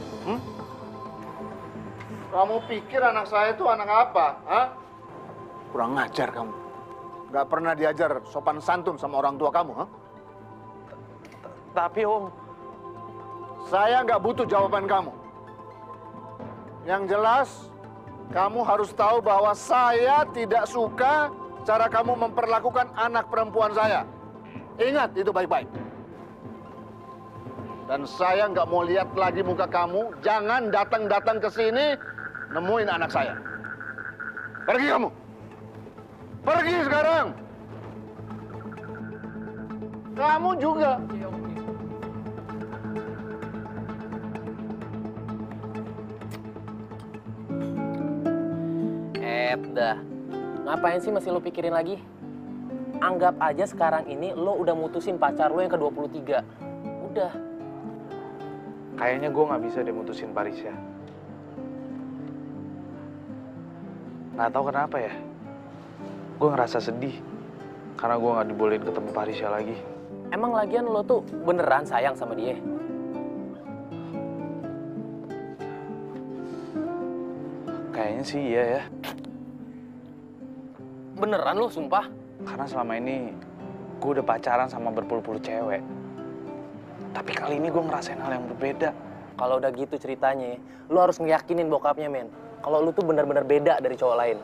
Kamu pikir anak saya itu anak apa? Hah? Kurang ngajar kamu. Gak pernah diajar sopan santun sama orang tua kamu, hah? Tapi, Om, saya nggak butuh jawaban kamu. Yang jelas, kamu harus tahu bahwa saya tidak suka cara kamu memperlakukan anak perempuan saya. Ingat itu baik-baik. Dan saya nggak mau lihat lagi muka kamu. Jangan datang-datang ke sini nemuin anak saya. Pergi kamu. Pergi sekarang. Kamu juga. Dah. Ngapain sih masih lo pikirin lagi? Anggap aja sekarang ini lo udah mutusin pacar lo yang ke-23. Udah. kayaknya gue nggak bisa deh mutusin Parisya. Nggak tahu kenapa ya. Gue ngerasa sedih karena gue nggak dibolehin ketemu Parisya lagi. Emang lagian lo tuh beneran sayang sama dia? Kayaknya sih iya ya. Beneran lo, sumpah? Karena selama ini gue udah pacaran sama berpuluh-puluh cewek. Tapi kali ini gue ngerasain hal yang berbeda. Kalau udah gitu ceritanya, lo harus ngeyakinin bokapnya, men. Kalau lo tuh bener-bener beda dari cowok lain.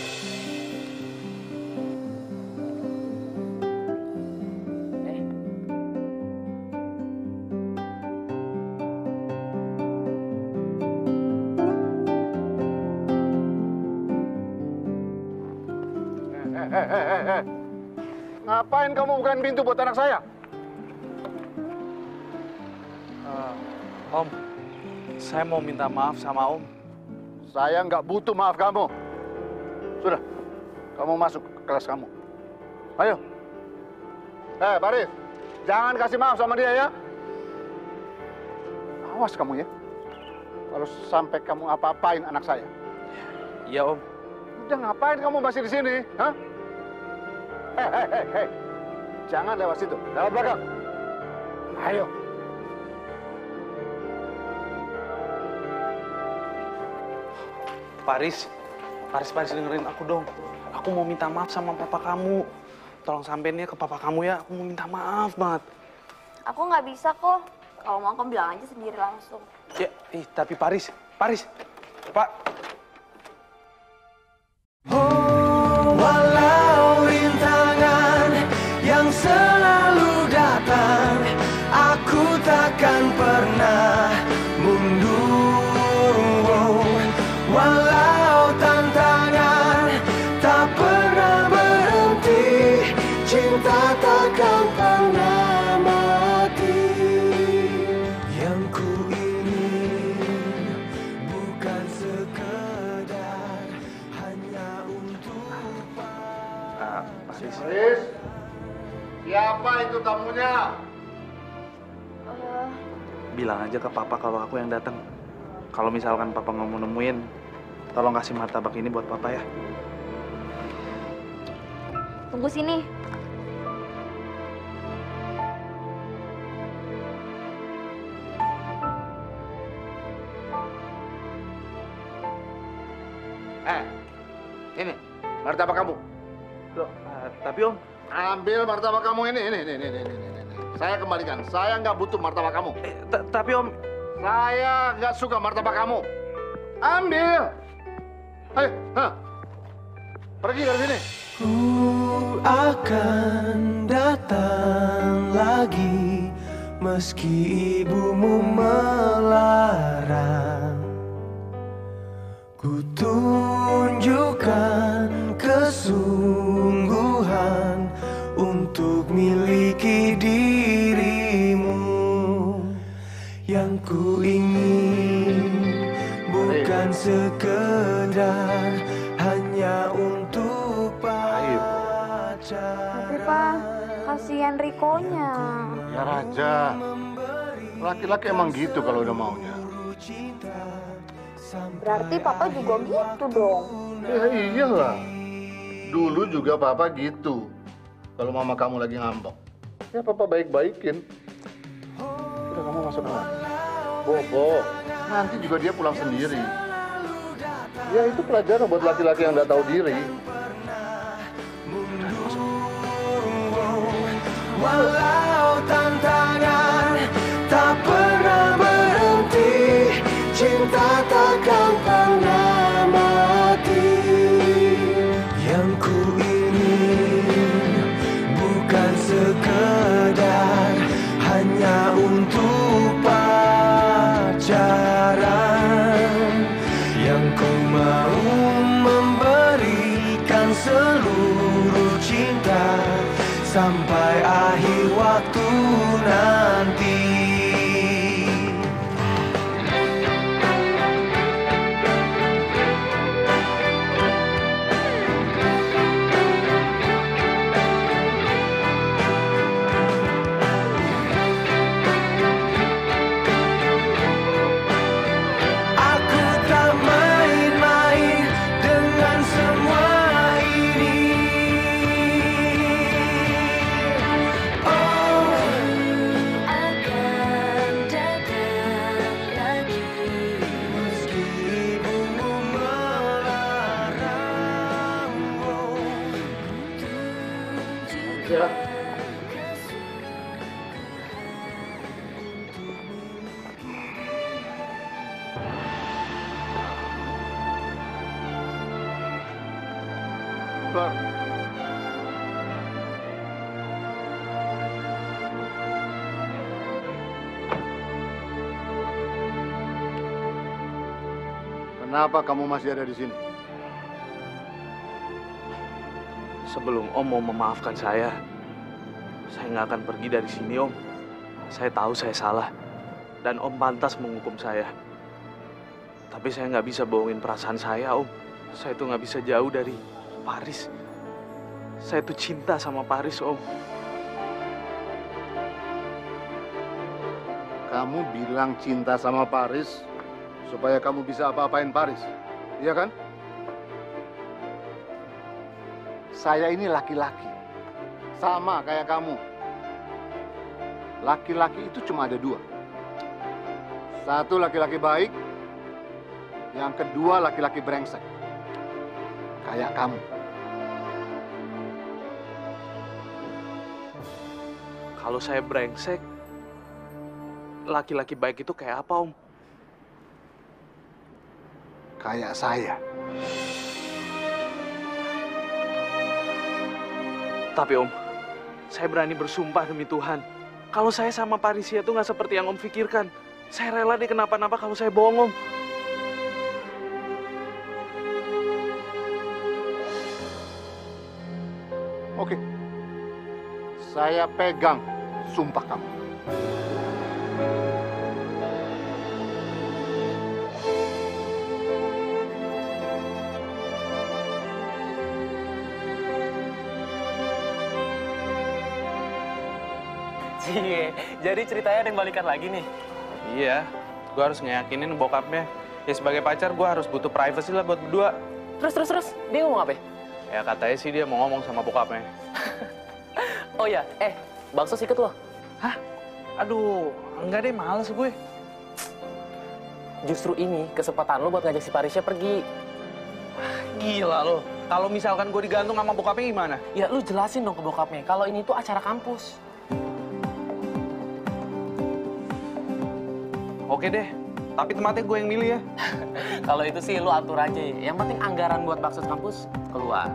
Ngapain kamu bukain pintu buat anak saya? Om, saya mau minta maaf sama Om. Saya nggak butuh maaf kamu. Sudah, kamu masuk ke kelas kamu. Ayo. Paris, jangan kasih maaf sama dia ya. Awas kamu ya. Kalau sampai kamu apa-apain anak saya. Iya Om. Udah ngapain kamu masih di sini? Hah? Hei. Jangan lewat situ, lewat belakang. Ayo. Paris dengerin aku dong. Aku mau minta maaf sama papa kamu. Tolong sampein ya ke papa kamu ya. Aku mau minta maaf banget. Aku nggak bisa kok. Kalau mau kamu bilang aja sendiri langsung. Ya, tapi Paris, Pak. Walau rintangan yang selalu datang, aku takkan Haris, siapa itu tamunya? Bilang aja ke papa kalau aku yang datang. Kalau misalkan papa nggak mau nemuin, tolong kasih martabak ini buat papa ya. Tunggu sini. Ini martabak kamu. Loh, tapi Om. Ambil martabak kamu ini. Saya kembalikan. Saya nggak butuh martabak kamu. Tapi Om. Saya nggak suka martabak kamu. Ambil. Ayo, pergi dari sini. Ku akan datang lagi meski ibumu melarang. Ku tunjukkan kesungguhan untuk miliki dirimu. Yang ku ingin bukan sekedar hanya untuk pacaran. Tapi Pak, kasihan Rikonya. Ya Raja, laki-laki emang gitu kalau udah maunya. Berarti Papa juga gitu dong. Ya iyalah. Dulu juga Papa gitu. Kalau mama kamu lagi ngambek, ya Papa baik-baikin. Udah kamu masuk kamar. Bobo, nanti juga dia pulang sendiri. Ya itu pelajaran buat laki-laki yang nggak tahu diri. Walau tantangan tak pernah berhenti, cinta takkan pernah mati. Yang ku ingin bukan sekedar hanya untuk pacaran. Yang ku mau memberikan seluruh cinta sampai akhir waktu nanti. Aku tak main-main dengan semua ini. Keluar. Kenapa kamu masih ada di sini? Sebelum Om mau memaafkan saya nggak akan pergi dari sini, Om. Saya tahu saya salah, dan Om pantas menghukum saya. Tapi saya nggak bisa bohongin perasaan saya, Om. Saya tuh nggak bisa jauh dari Paris. Saya tuh cinta sama Paris, Om. Kamu bilang cinta sama Paris supaya kamu bisa apa-apain Paris, iya kan? Saya ini laki-laki, sama kayak kamu. Laki-laki itu cuma ada dua. Satu laki-laki baik, yang kedua laki-laki brengsek. Kayak kamu. Kalau saya brengsek, laki-laki baik itu kayak apa, Om? Kayak saya. Tapi Om, saya berani bersumpah demi Tuhan. Kalau saya sama Parisia tuh nggak seperti yang Om pikirkan. Saya rela deh kenapa-napa kalau saya bohong, Om. Oke. Saya pegang sumpah kamu. Cie, jadi ceritanya ada yang balikan lagi nih? Iya, gue harus ngeyakinin bokapnya. Ya sebagai pacar gue harus butuh privacy lah buat berdua. Terus, dia ngomong apa? Ya katanya sih dia mau ngomong sama bokapnya. Oh ya, Baksos ikut loh. Hah? Aduh, enggak deh, males gue. Justru ini kesempatan lo buat ngajak si Parisnya pergi. Gila lo, kalau misalkan gue digantung sama bokapnya gimana? Ya lu jelasin dong ke bokapnya, kalau ini tuh acara kampus. Oke deh, tapi tempatnya gue yang milih ya. Kalau itu sih lu atur aja. Yang penting anggaran buat Baksos kampus keluar.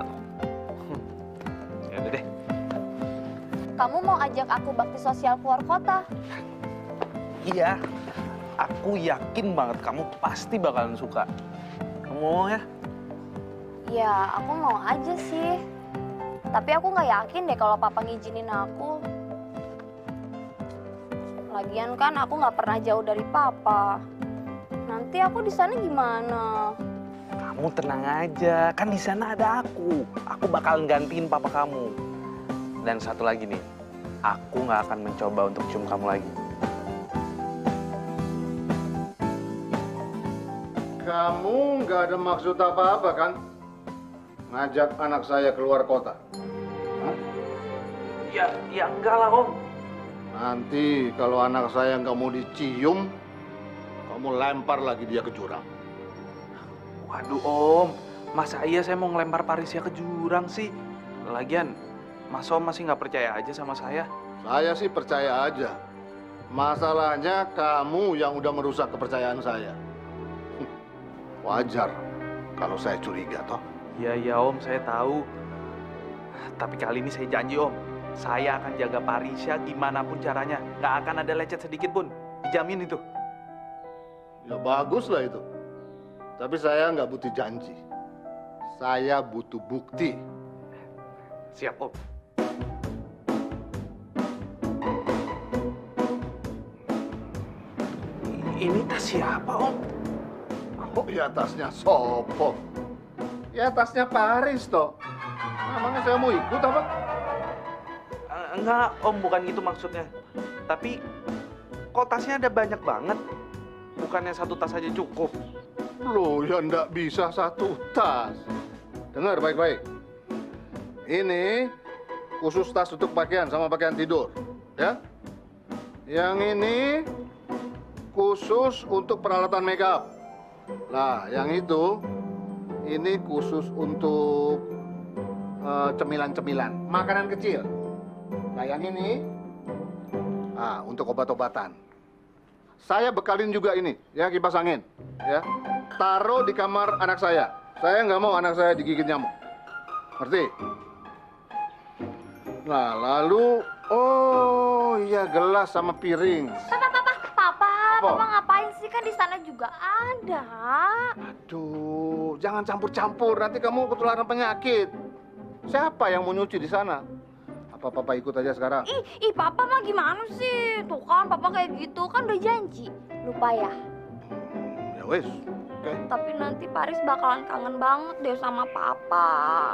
Ya udah deh. Kamu mau ajak aku bakti sosial keluar kota? Iya, aku yakin banget kamu pasti bakalan suka. Kamu mau ya? Ya, aku mau aja sih. Tapi aku nggak yakin deh kalau papa ngizinin aku. Lagian kan aku nggak pernah jauh dari papa. Nanti aku di sana gimana? Kamu tenang aja, kan di sana ada aku. Aku bakalan gantiin papa kamu. Dan satu lagi nih, aku nggak akan mencoba untuk cium kamu lagi. Kamu nggak ada maksud apa-apa kan? Ngajak anak saya keluar kota. Hah? Ya enggak lah, Om. Nanti kalau anak saya nggak mau dicium, kamu lempar lagi dia ke jurang. Waduh, Om. Masa iya saya mau ngelempar Parisya ke jurang sih? Lagian, Mas Om masih nggak percaya aja sama saya. Saya sih percaya aja. Masalahnya kamu yang udah merusak kepercayaan saya. Wajar kalau saya curiga, toh. Iya, Om, saya tahu. Tapi kali ini saya janji, Om. Saya akan jaga Parisya gimana pun caranya. Nggak akan ada lecet sedikit pun. Dijamin itu. Ya bagus lah itu. Tapi saya nggak butuh janji. Saya butuh bukti. Siap, Om. Ini tas siapa, Om? Oh, ya tasnya Sopo. Ya tasnya Paris, toh. Namanya saya mau ikut apa? Enggak, Om, bukan gitu maksudnya. Tapi kok tasnya ada banyak banget? Bukannya satu tas aja cukup? Loh, ya ndak bisa satu tas. Dengar baik-baik. Ini khusus tas untuk pakaian sama pakaian tidur, ya. Yang ini khusus untuk peralatan makeup. Nah, yang itu ini khusus untuk cemilan-cemilan, makanan kecil. Nah, yang ini untuk obat-obatan. Saya bekalin juga ini, ya, kipas angin, ya. Taruh di kamar anak saya. Saya nggak mau anak saya digigit nyamuk. Ngerti? Nah, lalu, oh iya, gelas sama piring. Papa ngapain sih? Kan di sana juga ada. Aduh, jangan campur-campur. Nanti kamu ketularan penyakit. Siapa yang mau nyuci di sana? Apa Papa ikut aja sekarang? Ih, Papa mah gimana sih? Tuh kan, Papa kayak gitu. Kan udah janji. Lupa ya? Ya wes, oke. Tapi nanti Paris bakalan kangen banget deh sama Papa.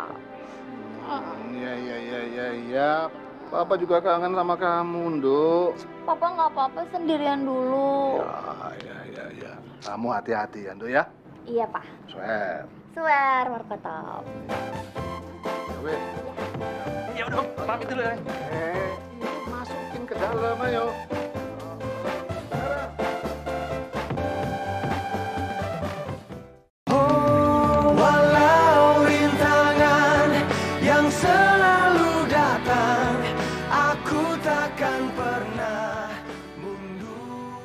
Iya. Papa juga kangen sama kamu, Nduk. Papa nggak apa-apa sendirian dulu. Ya. Kamu hati-hati ya, Nduk, ya? Iya, Pak. Swear, Markotop. Ya wes. Ya udah, Om, pamit dulu ya. Masukin ke dalam, ayo. Walau rintangan yang selalu datang, aku takkan pernah mundur.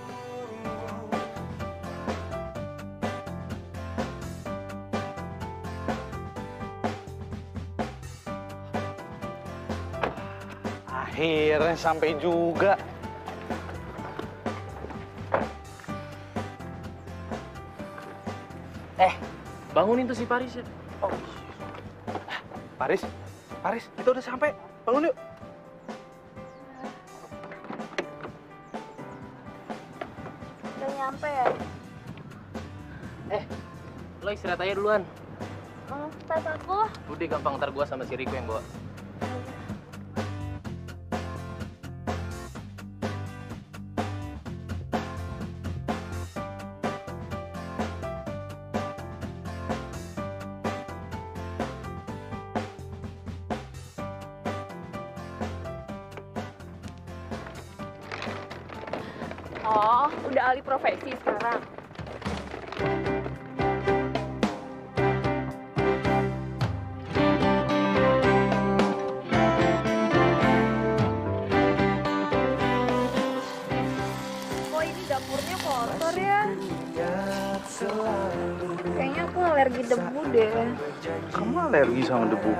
Akhirnya sampai juga. Bangunin tuh si Paris ya. Oh. Paris, kita udah sampai. Bangun yuk. Udah nyampe ya? Lo istirahat aja duluan. Tas aku. Udah gampang, ntar gua sama si Riko yang bawa. Oh, udah alih profesi sekarang. Kok ini dapurnya kotor ya? Kayaknya aku alergi debu deh. Kamu alergi sama debu?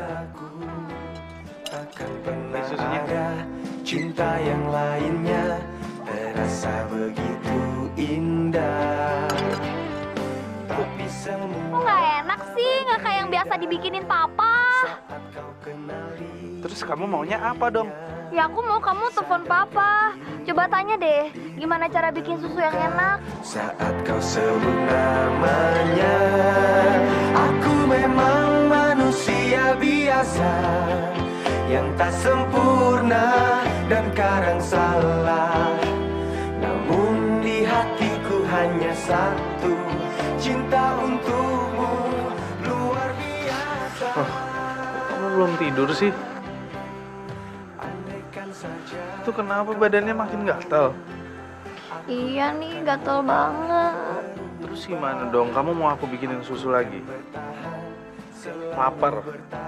Ini susunya. Cinta yang lainnya terasa begitu indah. Tapi semua Kok nggak enak sih? Nggak kayak yang biasa dibikinin papa. saat kau kenali. Terus kamu maunya apa dong? Ya aku mau kamu telepon papa. Coba tanya deh, gimana cara bikin susu yang enak? Saat kau sebut namanya, aku memang manusia biasa yang tak sempurna dan kadang salah. Namun di hatiku hanya satu, cinta untukmu luar biasa. Kamu belum tidur sih? Andaikan saja Itu kenapa badannya makin gatal? Iya nih, gatel banget. Terus gimana dong? Kamu mau aku bikinin susu lagi? Lapar.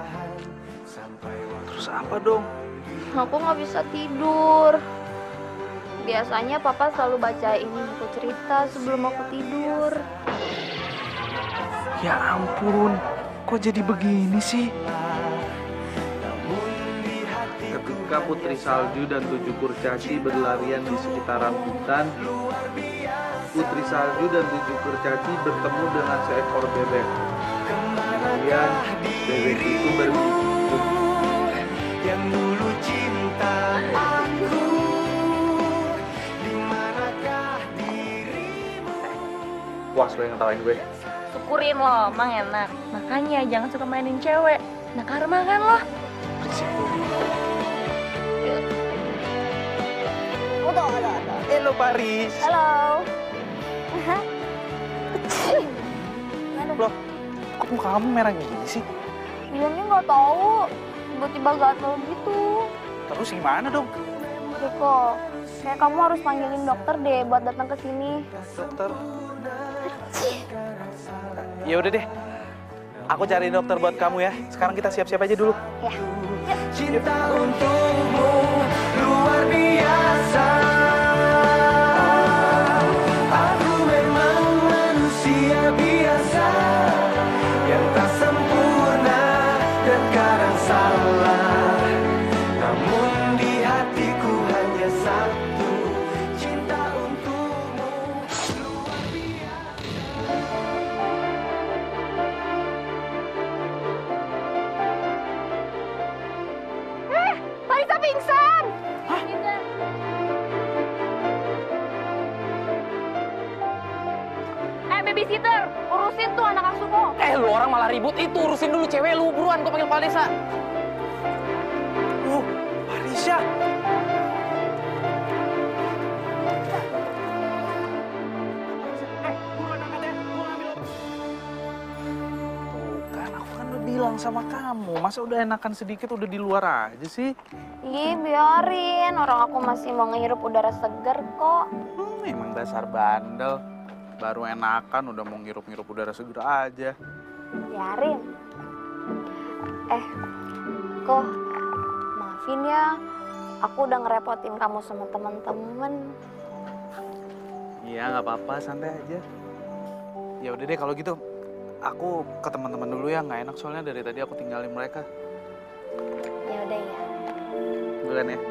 Terus apa dong? Aku nggak bisa tidur. Biasanya papa selalu bacain buku cerita sebelum aku tidur. Ya ampun, kok jadi begini sih? Ketika putri salju dan 7 kurcaci berlarian di sekitaran hutan, putri salju dan 7 kurcaci bertemu dengan seekor bebek. Kemudian bebek itu berkicau. yang dulu cinta aku, di manakah dirimu? Puas lo yang ngetawain gue. Syukurin lo, emang enak. Makanya jangan suka mainin cewek. Nah karma kan lo. Halo Paris. Halo. Loh, kok muka kamu merah gini sih? Iya nih nggak tahu. Tiba-tiba gatel gitu. Terus gimana dong? Riko, kayak kamu harus panggilin dokter deh buat datang ke sini. Dokter. Ya udah deh. Aku cariin dokter buat kamu ya. Sekarang kita siap-siap aja dulu. Ya. Cinta untukmu luar biasa. Aku memang manusia biasa yang tak sempurna dan kadang salah. Namun di hatiku hanya satu, cinta untukmu luar biasa. Parisa pingsan! Babysitter, urusin tuh anak asuhmu. Lu orang malah ribut. Itu urusin dulu cewek lu. Buruan, gue panggil kepala desa. Parisya. Tuh kan, aku kan udah bilang sama kamu. Masa udah enakan sedikit udah di luar aja sih? Ih, biarin. Orang aku masih mau ngehirup udara segar kok. Emang dasar bandel. Baru enakan udah mau ngirup-ngirup udara seger aja. Biarin. Kok, maafin ya. Aku udah ngerepotin kamu sama teman-teman. Iya, nggak apa-apa, santai aja. Ya udah deh kalau gitu, aku ke teman-teman dulu ya. Nggak enak soalnya dari tadi aku tinggalin mereka. Ya udah ya. Duluan ya.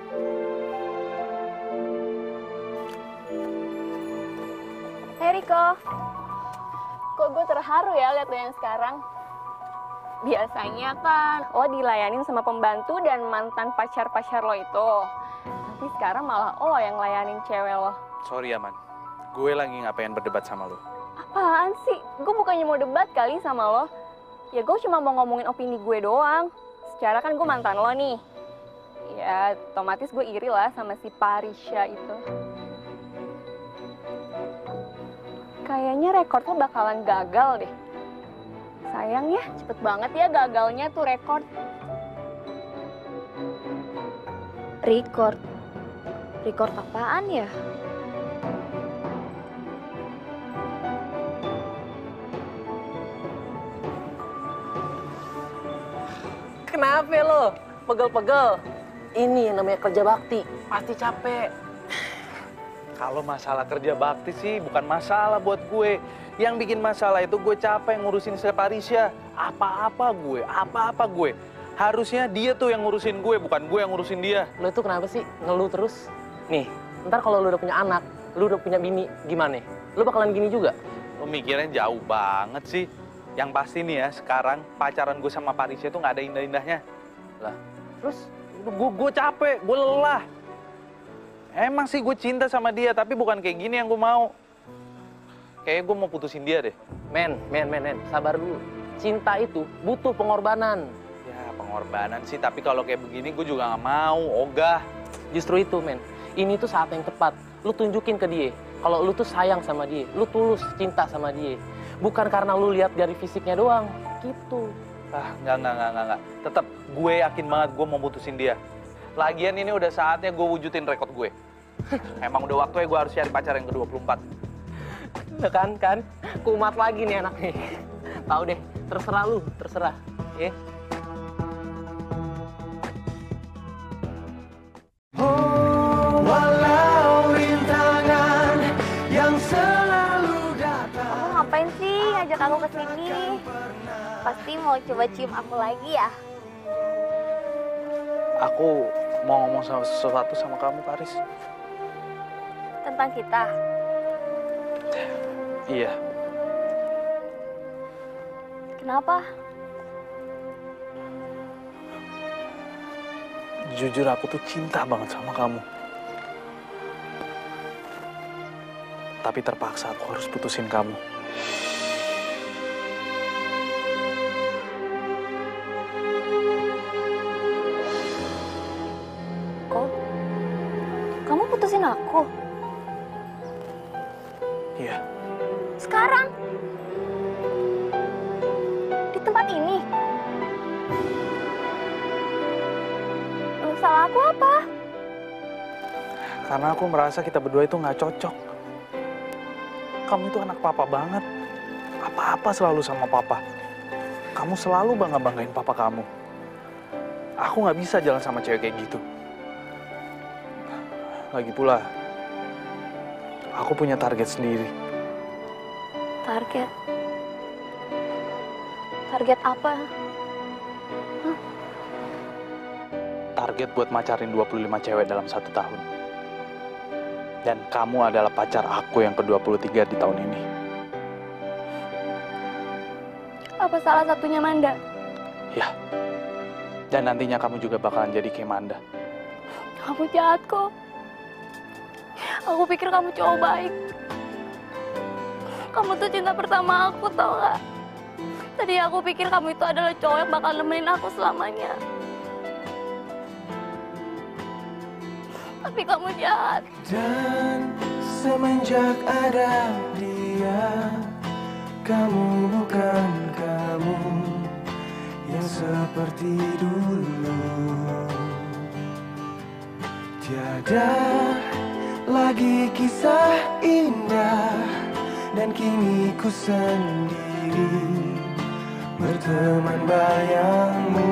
Hey Riko, kok gue terharu ya liat lo yang sekarang. Biasanya kan lo dilayanin sama pembantu dan mantan pacar-pacar lo itu. Tapi sekarang malah lo yang layanin cewek lo. Sorry ya, Man. Gue lagi nggak pengen berdebat sama lo. Apaan sih? Gue bukannya mau debat kali sama lo. Ya gue cuma mau ngomongin opini gue doang. Secara kan gue mantan lo nih. Ya otomatis gue iri lah sama si Parisya itu. Kayaknya rekor tuh bakalan gagal deh. Sayang ya, cepet banget ya gagalnya tuh rekor. Record apaan ya? Kenapa lo? Pegel-pegel. Ini yang namanya kerja bakti. Pasti capek. Kalau masalah kerja bakti sih bukan masalah buat gue. Yang bikin masalah itu gue capek ngurusin si Parisya. Apa-apa gue. Harusnya dia tuh yang ngurusin gue, bukan gue yang ngurusin dia. Lo itu kenapa sih ngeluh terus? Nih, ntar kalau lo udah punya anak, lo udah punya bini, gimana? Lo bakalan gini juga? Lo mikirnya jauh banget sih. Yang pasti nih ya, sekarang pacaran gue sama Parisya tuh nggak ada indah-indahnya. Lah, terus? Gue capek, gue lelah. Emang sih gue cinta sama dia, tapi bukan kayak gini yang gue mau. Kayaknya gue mau putusin dia deh. Men, sabar dulu. Cinta itu butuh pengorbanan. Ya, pengorbanan sih, tapi kalau kayak begini gue juga nggak mau, ogah. Justru itu, men. Ini tuh saat yang tepat. Lu tunjukin ke dia. Kalau lu tuh sayang sama dia, lu tulus cinta sama dia. Bukan karena lu lihat dari fisiknya doang, gitu. Ah, enggak. Tetap gue yakin banget gue mau putusin dia. Lagian ini udah saatnya gue wujudin rekod gue. Emang udah waktunya gue harus cari pacar yang ke-24. Udah kan? Kumat lagi nih anaknya. Tahu deh, terserah lu, terserah. Ya. Walau rintangan yang selalu datang. Kamu ngapain sih ngajak aku ke sini? Pasti mau coba cium aku lagi ya? Aku mau ngomong sesuatu sama kamu, Paris. Tentang kita? Iya. Kenapa? Jujur aku tuh cinta banget sama kamu. Tapi terpaksa aku harus putusin kamu. Kok? Kamu putusin aku? Iya. Sekarang? Di tempat ini? Salah aku apa? Karena aku merasa kita berdua itu nggak cocok. Kamu itu anak papa banget. Apa-apa selalu sama papa. Kamu selalu bangga-banggain papa kamu. Aku nggak bisa jalan sama cewek kayak gitu. Lagi pula, aku punya target sendiri. Target? Target apa? Target buat macarin 25 cewek dalam 1 tahun. Dan kamu adalah pacar aku yang ke-23 di tahun ini. Apa salah satunya Manda? Ya. Dan nantinya kamu juga bakalan jadi kayak Manda. Kamu jahat kok. Aku pikir kamu cowok baik. Kamu tuh cinta pertama aku, tau gak? Tadi aku pikir kamu itu adalah cowok yang bakal nemenin aku selamanya. Tapi kamu jahat. Dan semenjak ada dia, kamu bukan kamu yang seperti dulu. Tiada lagi kisah indah, dan kini ku sendiri berteman bayangmu.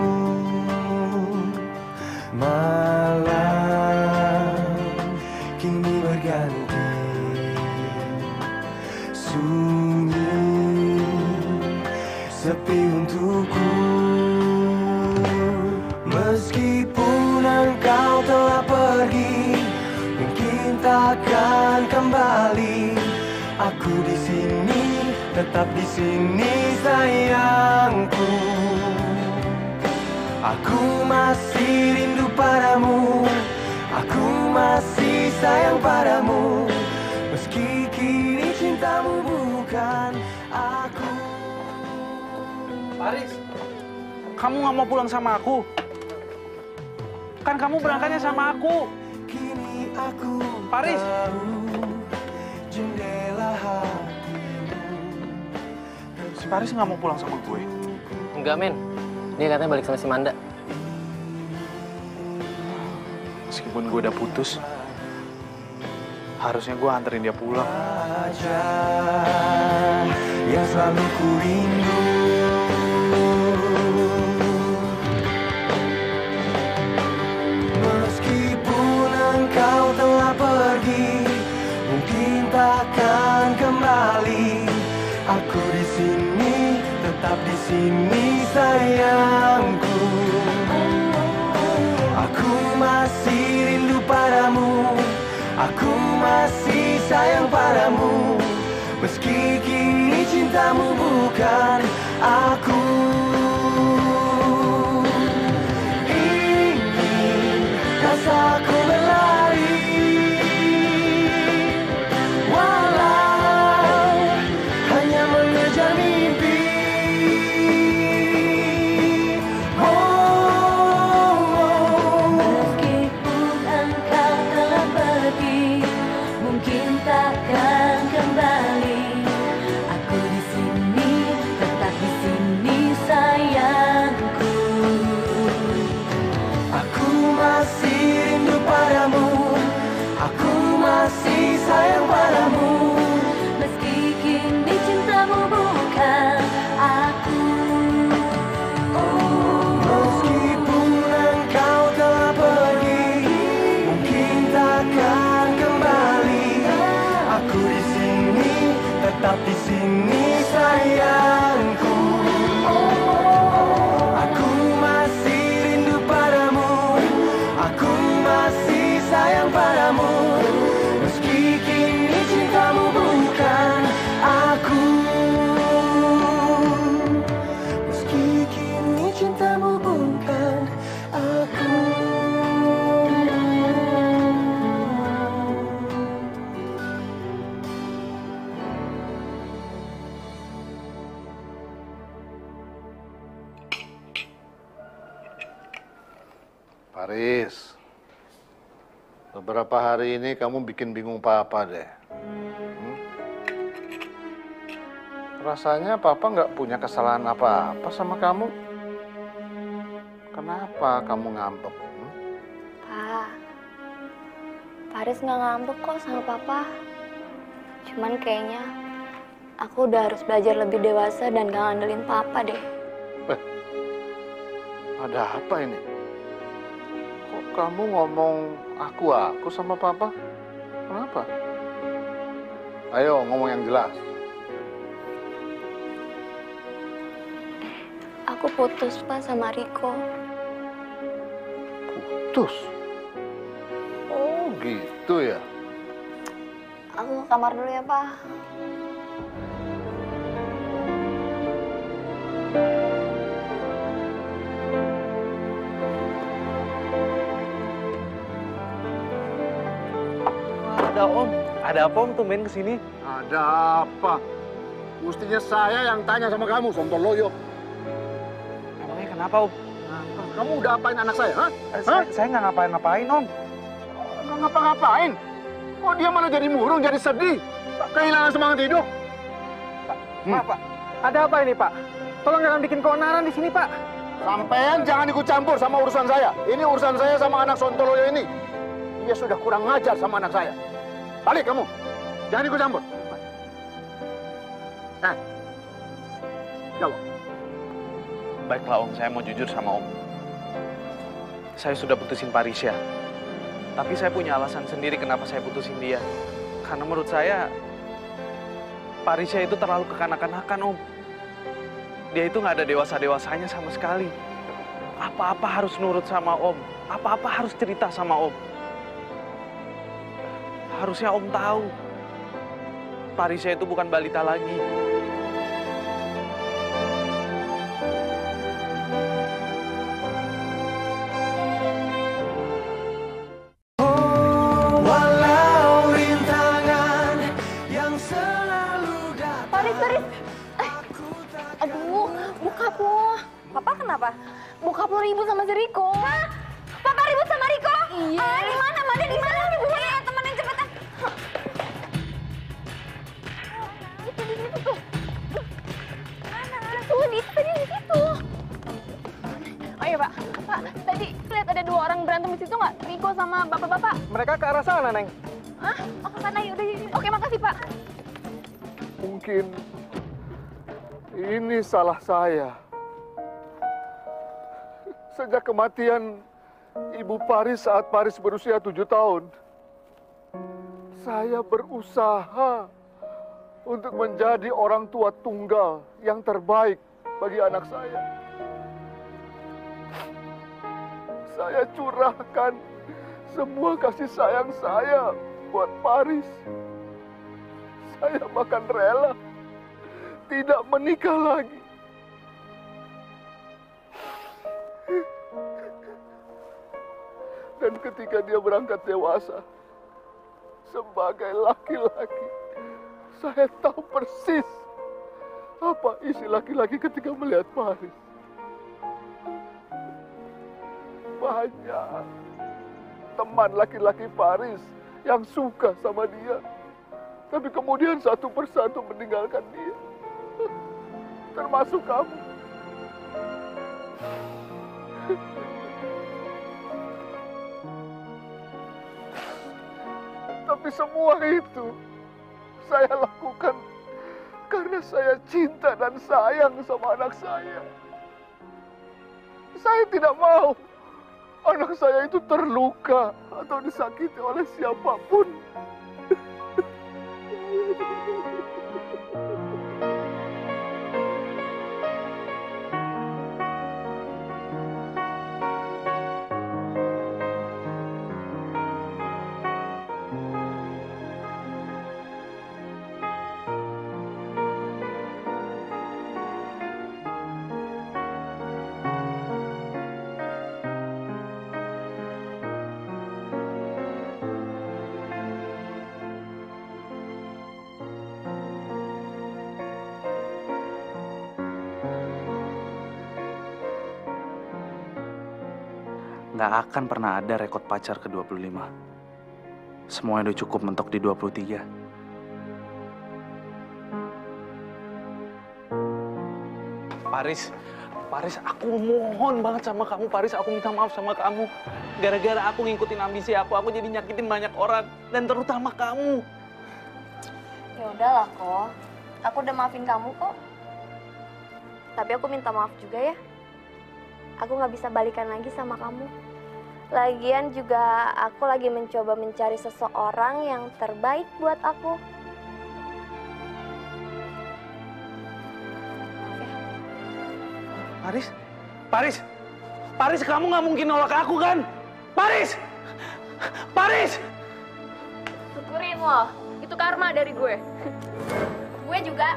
Malam kini berganti sunyi, sepi untukku. Meskipun engkau telah pergi, mungkin takkan kembali. Aku di sini, tetap di sini sayangku. Aku masih rindu padamu, aku masih sayang padamu. Meski kini cintamu bukan aku. Paris, kamu nggak mau pulang sama aku? Kan kamu berangkatnya sama aku. Kini aku Paris. tahu jendela hatimu. Si Paris nggak mau pulang sama gue. Enggak, men. Dia katanya balik sama si Manda. Meskipun gue udah putus, harusnya gue anterin dia pulang. Wajah yang selalu ku rindu. sini sayangku. Aku masih rindu padamu, aku masih sayang padamu. Meski kini cintamu bukan aku. Ingin rasaku berlari, walau hanya mengejar mimpi. Meskipun engkau telah pergi, mungkin takkan kembali. Aku di sini, tetap di sini sayangku. Aku masih rindu padamu, aku masih sayang padamu. Meski kini cintamu bukan aku. Meskipun engkau telah pergi, mungkin takkan kembali. Aku di sini, tetap di sini sayangku. Aku masih rindu padamu, aku masih sayang padamu. Meski kini cintamu bukan aku. Meski kini cintamu bukan aku. Paris, beberapa hari ini kamu bikin bingung Papa deh. Rasanya Papa nggak punya kesalahan apa-apa sama kamu. Kenapa kamu ngambek? Pa, Paris nggak ngambek kok sama Papa. Cuman kayaknya aku udah harus belajar lebih dewasa dan gak ngandelin Papa deh. Ada apa ini? Kok kamu ngomong aku sama Papa? Kenapa? Ayo ngomong yang jelas. Aku putus, Pa, sama Riko. Putus? Oh gitu ya? Aku ke kamar dulu ya, Pa. Ada Om. Ada apa Om tumben kesini? Ada apa? Mestinya saya yang tanya sama kamu, Sontoloyo. Emangnya kenapa Om? Kamu udah apain anak saya, ha? Saya nggak ngapain-ngapain Om. Nggak ngapa-ngapain? Kok dia malah jadi murung, jadi sedih? Kehilangan semangat hidup? Pak, ada apa ini Pak? Tolong jangan bikin keonaran di sini Pak. Sampean jangan ikut campur sama urusan saya. Ini urusan saya sama anak Sontoloyo ini. Dia sudah kurang ngajar sama anak saya. Balik kamu. Jangan ikut campur. Jawab. Baiklah Om, saya mau jujur sama Om. Saya sudah putusin Parisya. Tapi saya punya alasan sendiri kenapa saya putusin dia. Karena menurut saya, Parisya itu terlalu kekanak-kanakan Om. Dia itu nggak ada dewasa-dewasanya sama sekali. Apa-apa harus nurut sama Om. Apa-apa harus cerita sama Om. Harusnya Om tahu, Parisya itu bukan balita lagi. Walau rintangan yang selalu datang. Paris. Aduh, bokap lo. Papa kenapa? Bokap lo ribut sama si Riko. Hah? Papa ribut sama Riko? Iya. Di mana? Di mana? Temenin cepetan. Itu di situ tuh. Mana? Tuh, di situ. Oh iya Pak. Pak, tadi lihat ada 2 orang berantem di situ nggak? Riko sama bapak-bapak. Mereka ke arah sana, Neng. Hah? Oh, ke sana yaudah. Oke, makasih Pak. Mungkin ini salah saya. Sejak kematian Ibu Paris saat Paris berusia 7 tahun, saya berusaha untuk menjadi orang tua tunggal yang terbaik bagi anak saya. Saya curahkan semua kasih sayang saya buat Paris. Saya bahkan rela tidak menikah lagi. Dan ketika dia berangkat dewasa, sebagai laki-laki, saya tahu persis apa isi laki-laki ketika melihat Paris. Banyak teman laki-laki Paris yang suka sama dia, tapi kemudian satu persatu meninggalkan dia, termasuk kamu. Tapi semua itu saya lakukan karena saya cinta dan sayang sama anak saya. Saya tidak mau anak saya itu terluka atau disakiti oleh siapapun. Nggak akan pernah ada rekod pacar ke 25. Semuanya udah cukup mentok di 23. Paris, aku mohon banget sama kamu, Paris. Aku minta maaf sama kamu. Gara-gara aku ngikutin ambisi aku jadi nyakitin banyak orang. Dan terutama kamu. Ya udahlah kok, aku udah maafin kamu kok. Tapi aku minta maaf juga ya. Aku nggak bisa balikan lagi sama kamu. Lagian juga aku lagi mencoba mencari seseorang yang terbaik buat aku. Paris, kamu nggak mungkin nolak aku kan? Paris! Syukurin loh, itu karma dari gue. Gue juga.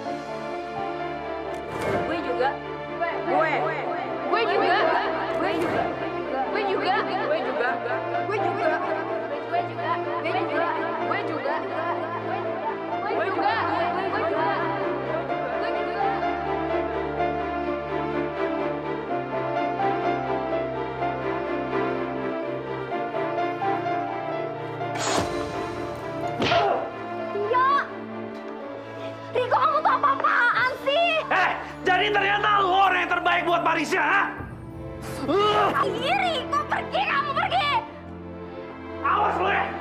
Riko, kamu tuh apa-apaan sih? Jadi ternyata lu orang yang terbaik buat Parisnya, ha? Riko, pergi, kamu pergi! Awas lu ya!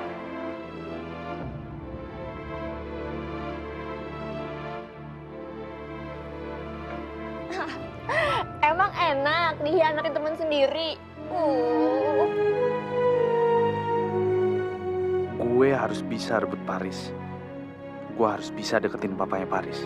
Emang enak dihianatin temen sendiri. Gue harus bisa rebut Paris. Gue harus bisa deketin papanya Paris.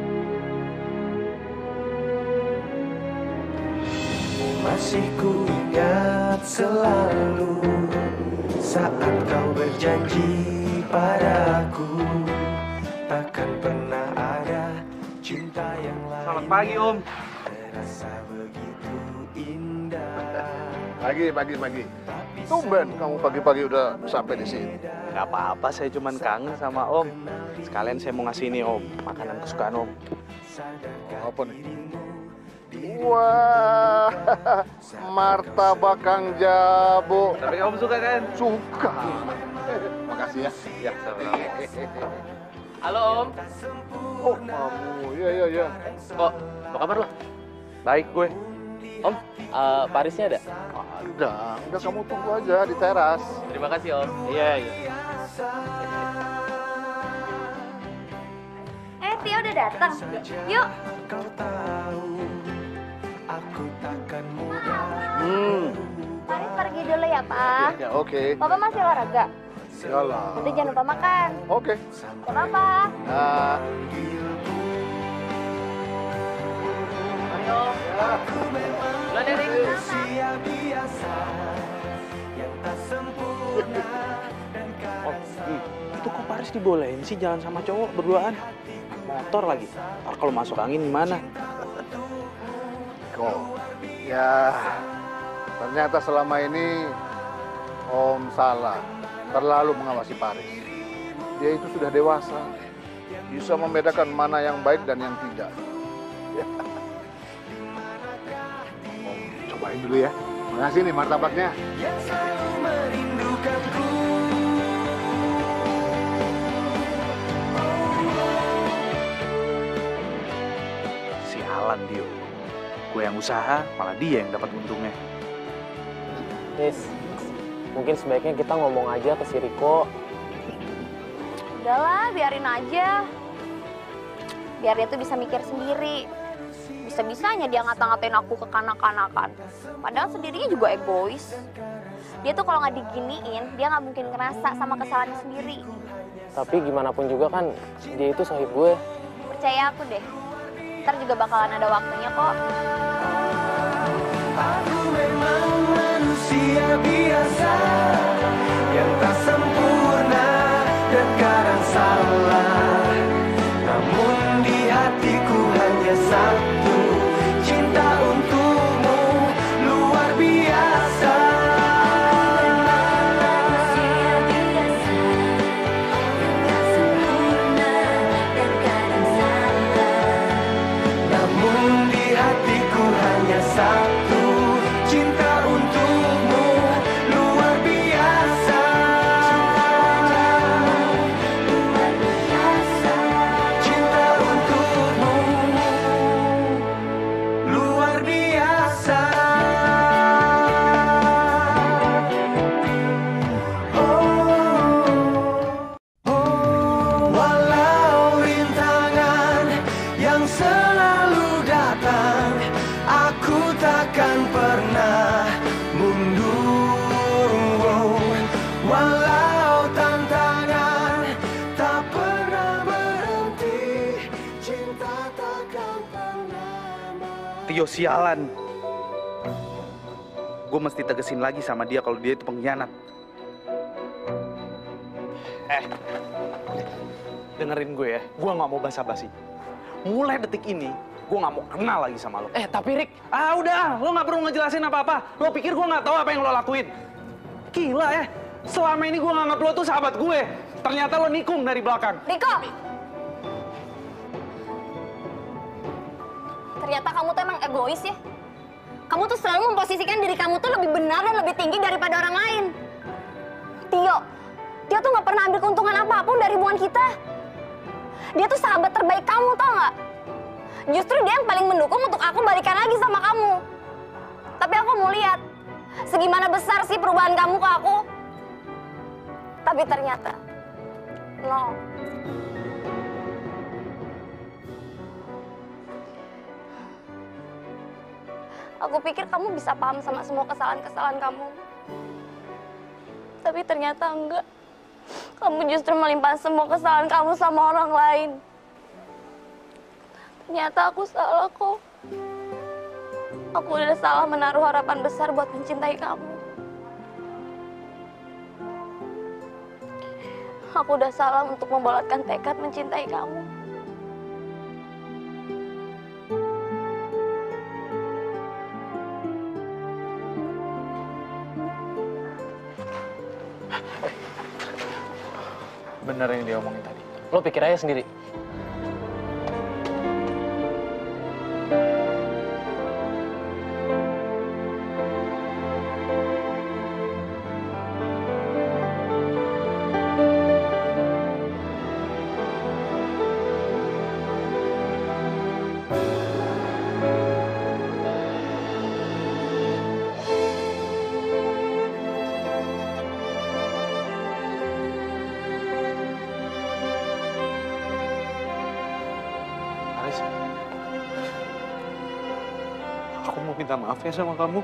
Masih ku ingat selalu saat kau berjanji padaku takkan pernah ada cinta yang lain. Selamat pagi, Om. Terasa begitu indah. Pagi. Tumben kamu pagi-pagi udah sampai di sini. Gak apa-apa, saya cuman kangen sama Om. Sekalian saya mau ngasih ini, Om. Makanan kesukaan Om. Apa nih? Wah, martabak Kang Jabo. Tapi kamu suka kan? Suka. Makasih ya. Ya, sama-sama. Halo Om. Oh, kamu. Iya. Kok, apa kabar lo? Baik gue. Om, Parisnya ada? Udah kamu tunggu aja di teras. Terima kasih Om. Iya. Tia udah datang. Yuk. Kau tahu aku takkan mudah. Paris pergi dulu ya, Pak. Ya, oke. Papa masih olahraga. Yalah. Nanti jangan lupa makan. Oke. Kenapa? Udah deh, Rik. Manusia biasa yang tak sempurna dan kadang Itu kok Paris dibolehin sih jalan sama cowok berduaan? Motor lagi. Ntar kalau masuk angin gimana? Kok, ya ternyata selama ini Om salah, terlalu mengawasi Paris. Dia itu sudah dewasa, bisa membedakan mana yang baik dan yang tidak. Om cobain dulu ya. Makasih nih martabaknya. yang selalu merindukanku. Sialan Dio. Gue yang usaha, malah dia yang dapat untungnya. Nis, mungkin sebaiknya kita ngomong aja ke si Riko. Udahlah, biarin aja. Biar dia tuh bisa mikir sendiri. Bisa-bisanya dia ngata-ngatain aku kekanak-kanakan. Padahal sendirinya juga egois. Dia tuh kalau nggak diginiin, dia nggak mungkin ngerasa sama kesalahannya sendiri. Tapi gimana pun juga kan, dia itu sahib gue. Percaya aku deh. Ntar juga bakalan ada waktunya kok. Aku memang manusia biasa yang tak sempurna dan kadang salah. Namun di hatiku hanya satu cinta untukmu luar biasa. Manusia biasa yang tak sempurna dan kadang salah. Namun di hatiku hanya satu cinta untukmu luar biasa. Luar biasa. Cinta untukmu luar biasa. Walau rintangan yang selalu datang, aku takkan pernah mundur. Walau tantangan tak pernah berhenti, cinta takkan pernah. Tio sialan. Gue mesti tegesin lagi sama dia kalau dia itu pengkhianat. Dengerin gue ya, gue nggak mau basa-basi. Mulai detik ini, gue nggak mau kenal lagi sama lo. Tapi Rik, Udah, lo nggak perlu ngejelasin apa-apa. Lo pikir gue nggak tahu apa yang lo lakuin? Gila ya, selama ini gue nganggap lo tuh sahabat gue. Ternyata lo nikung dari belakang. Riko! Ternyata kamu tuh emang egois ya. Kamu tuh selalu memposisikan diri kamu tuh lebih benar dan lebih tinggi daripada orang lain. Tio tuh nggak pernah ambil keuntungan apapun dari hubungan kita. Dia tuh sahabat terbaik kamu, tau nggak? Justru dia yang paling mendukung untuk aku balikan lagi sama kamu. Tapi aku mau lihat segimana besar sih perubahan kamu ke aku. Tapi ternyata, no. Aku pikir kamu bisa paham sama semua kesalahan-kesalahan kamu. Tapi ternyata enggak. Kamu justru melimpahkan semua kesalahan kamu sama orang lain. Ternyata aku salah kok. Aku udah salah menaruh harapan besar buat mencintai kamu. Aku udah salah untuk membulatkan tekad mencintai kamu. Bener yang dia omongin tadi. lo pikir aja sendiri. Aris, aku mau minta maaf ya sama kamu.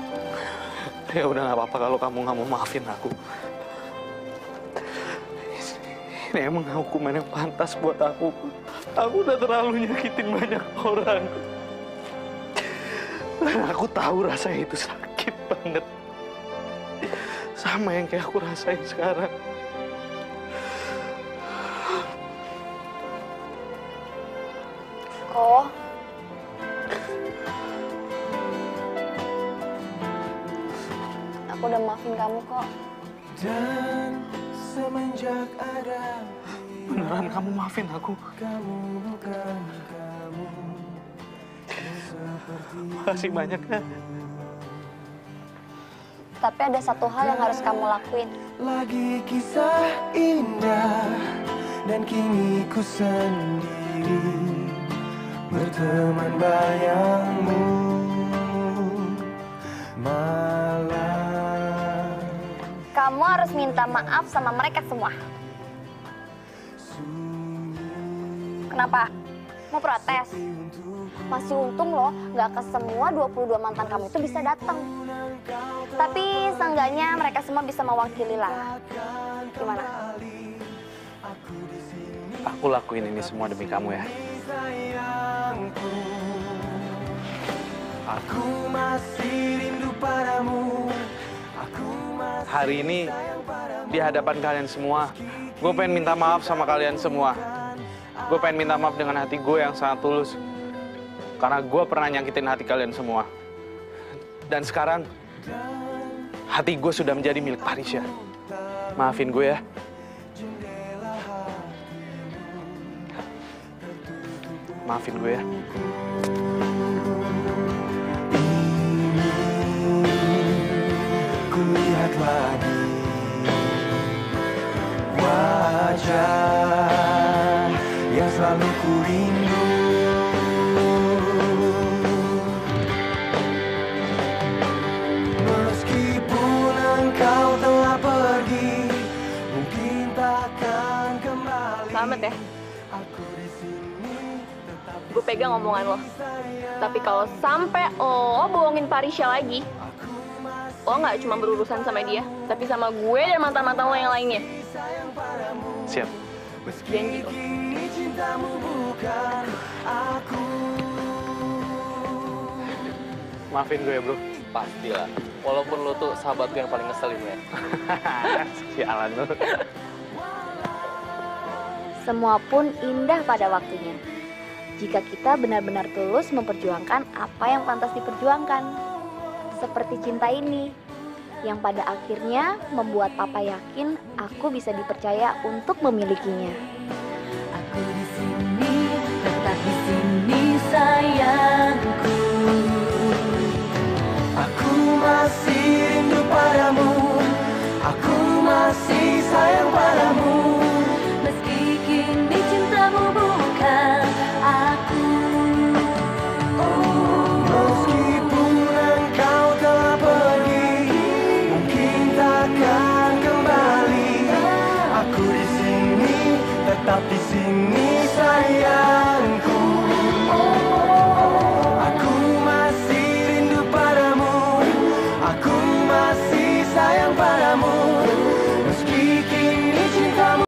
Ya udah nggak apa-apa kalau kamu nggak mau maafin aku. ini emang hukuman yang pantas buat aku. Aku udah terlalu nyakitin banyak orang. Dan aku tahu rasanya itu sakit banget. Sama yang kayak aku rasain sekarang. Kok? Aku udah maafin kamu kok. Dan semenjak ada Beneran kamu maafin aku? kamu bukan kamu seperti Makasih banyak ya. Tapi ada satu hal yang harus kamu lakuin. lagi kisah indah dan kini ku sendiri berteman bayangmu malam. Kamu harus minta maaf sama mereka semua. Kenapa? Mau protes? Masih untung loh, gak ke semua 22 mantan kamu itu bisa datang. Tapi seenggaknya mereka semua bisa mewakili lah. Gimana? Aku lakuin ini semua demi kamu ya. Sayangku, aku masih rindu padamu. Aku masih Hari ini di hadapan kalian semua, gue pengen minta maaf sama kalian semua. Gue pengen minta maaf dengan hati gue yang sangat tulus. Karena gue pernah nyakitin hati kalian semua. Dan sekarang, hati gue sudah menjadi milik Parisya. Maafin gue ya. Maafin gue ya. ku lihat lagi wajah yang selalu ku rindu. Meskipun engkau telah pergi, mungkin takkan kembali. Selamat ya. Aku di sini tetap Gue pegang omongan lo. Tapi kalau sampai lo bohongin Parisya lagi, lo nggak cuma berurusan sama dia, tapi sama gue dan mantan-mantan lo yang lainnya. Siap. Janji lo. kini cintamu bukan aku. Maafin gue ya, bro. Pastilah. Walaupun lo tuh sahabat gue yang paling ngeselin ya. Sialan lu. Semua pun indah pada waktunya. Jika kita benar-benar tulus memperjuangkan apa yang pantas diperjuangkan. Seperti cinta ini, yang pada akhirnya membuat Papa yakin aku bisa dipercaya untuk memilikinya. Aku di sini, tetap di sini sayangku. Aku masih rindu padamu. Aku masih sayang padamu. Meski kini cintamu bukan aku. Meskipun engkau telah pergi, mungkin takkan kembali. Aku di sini, tetap di sini.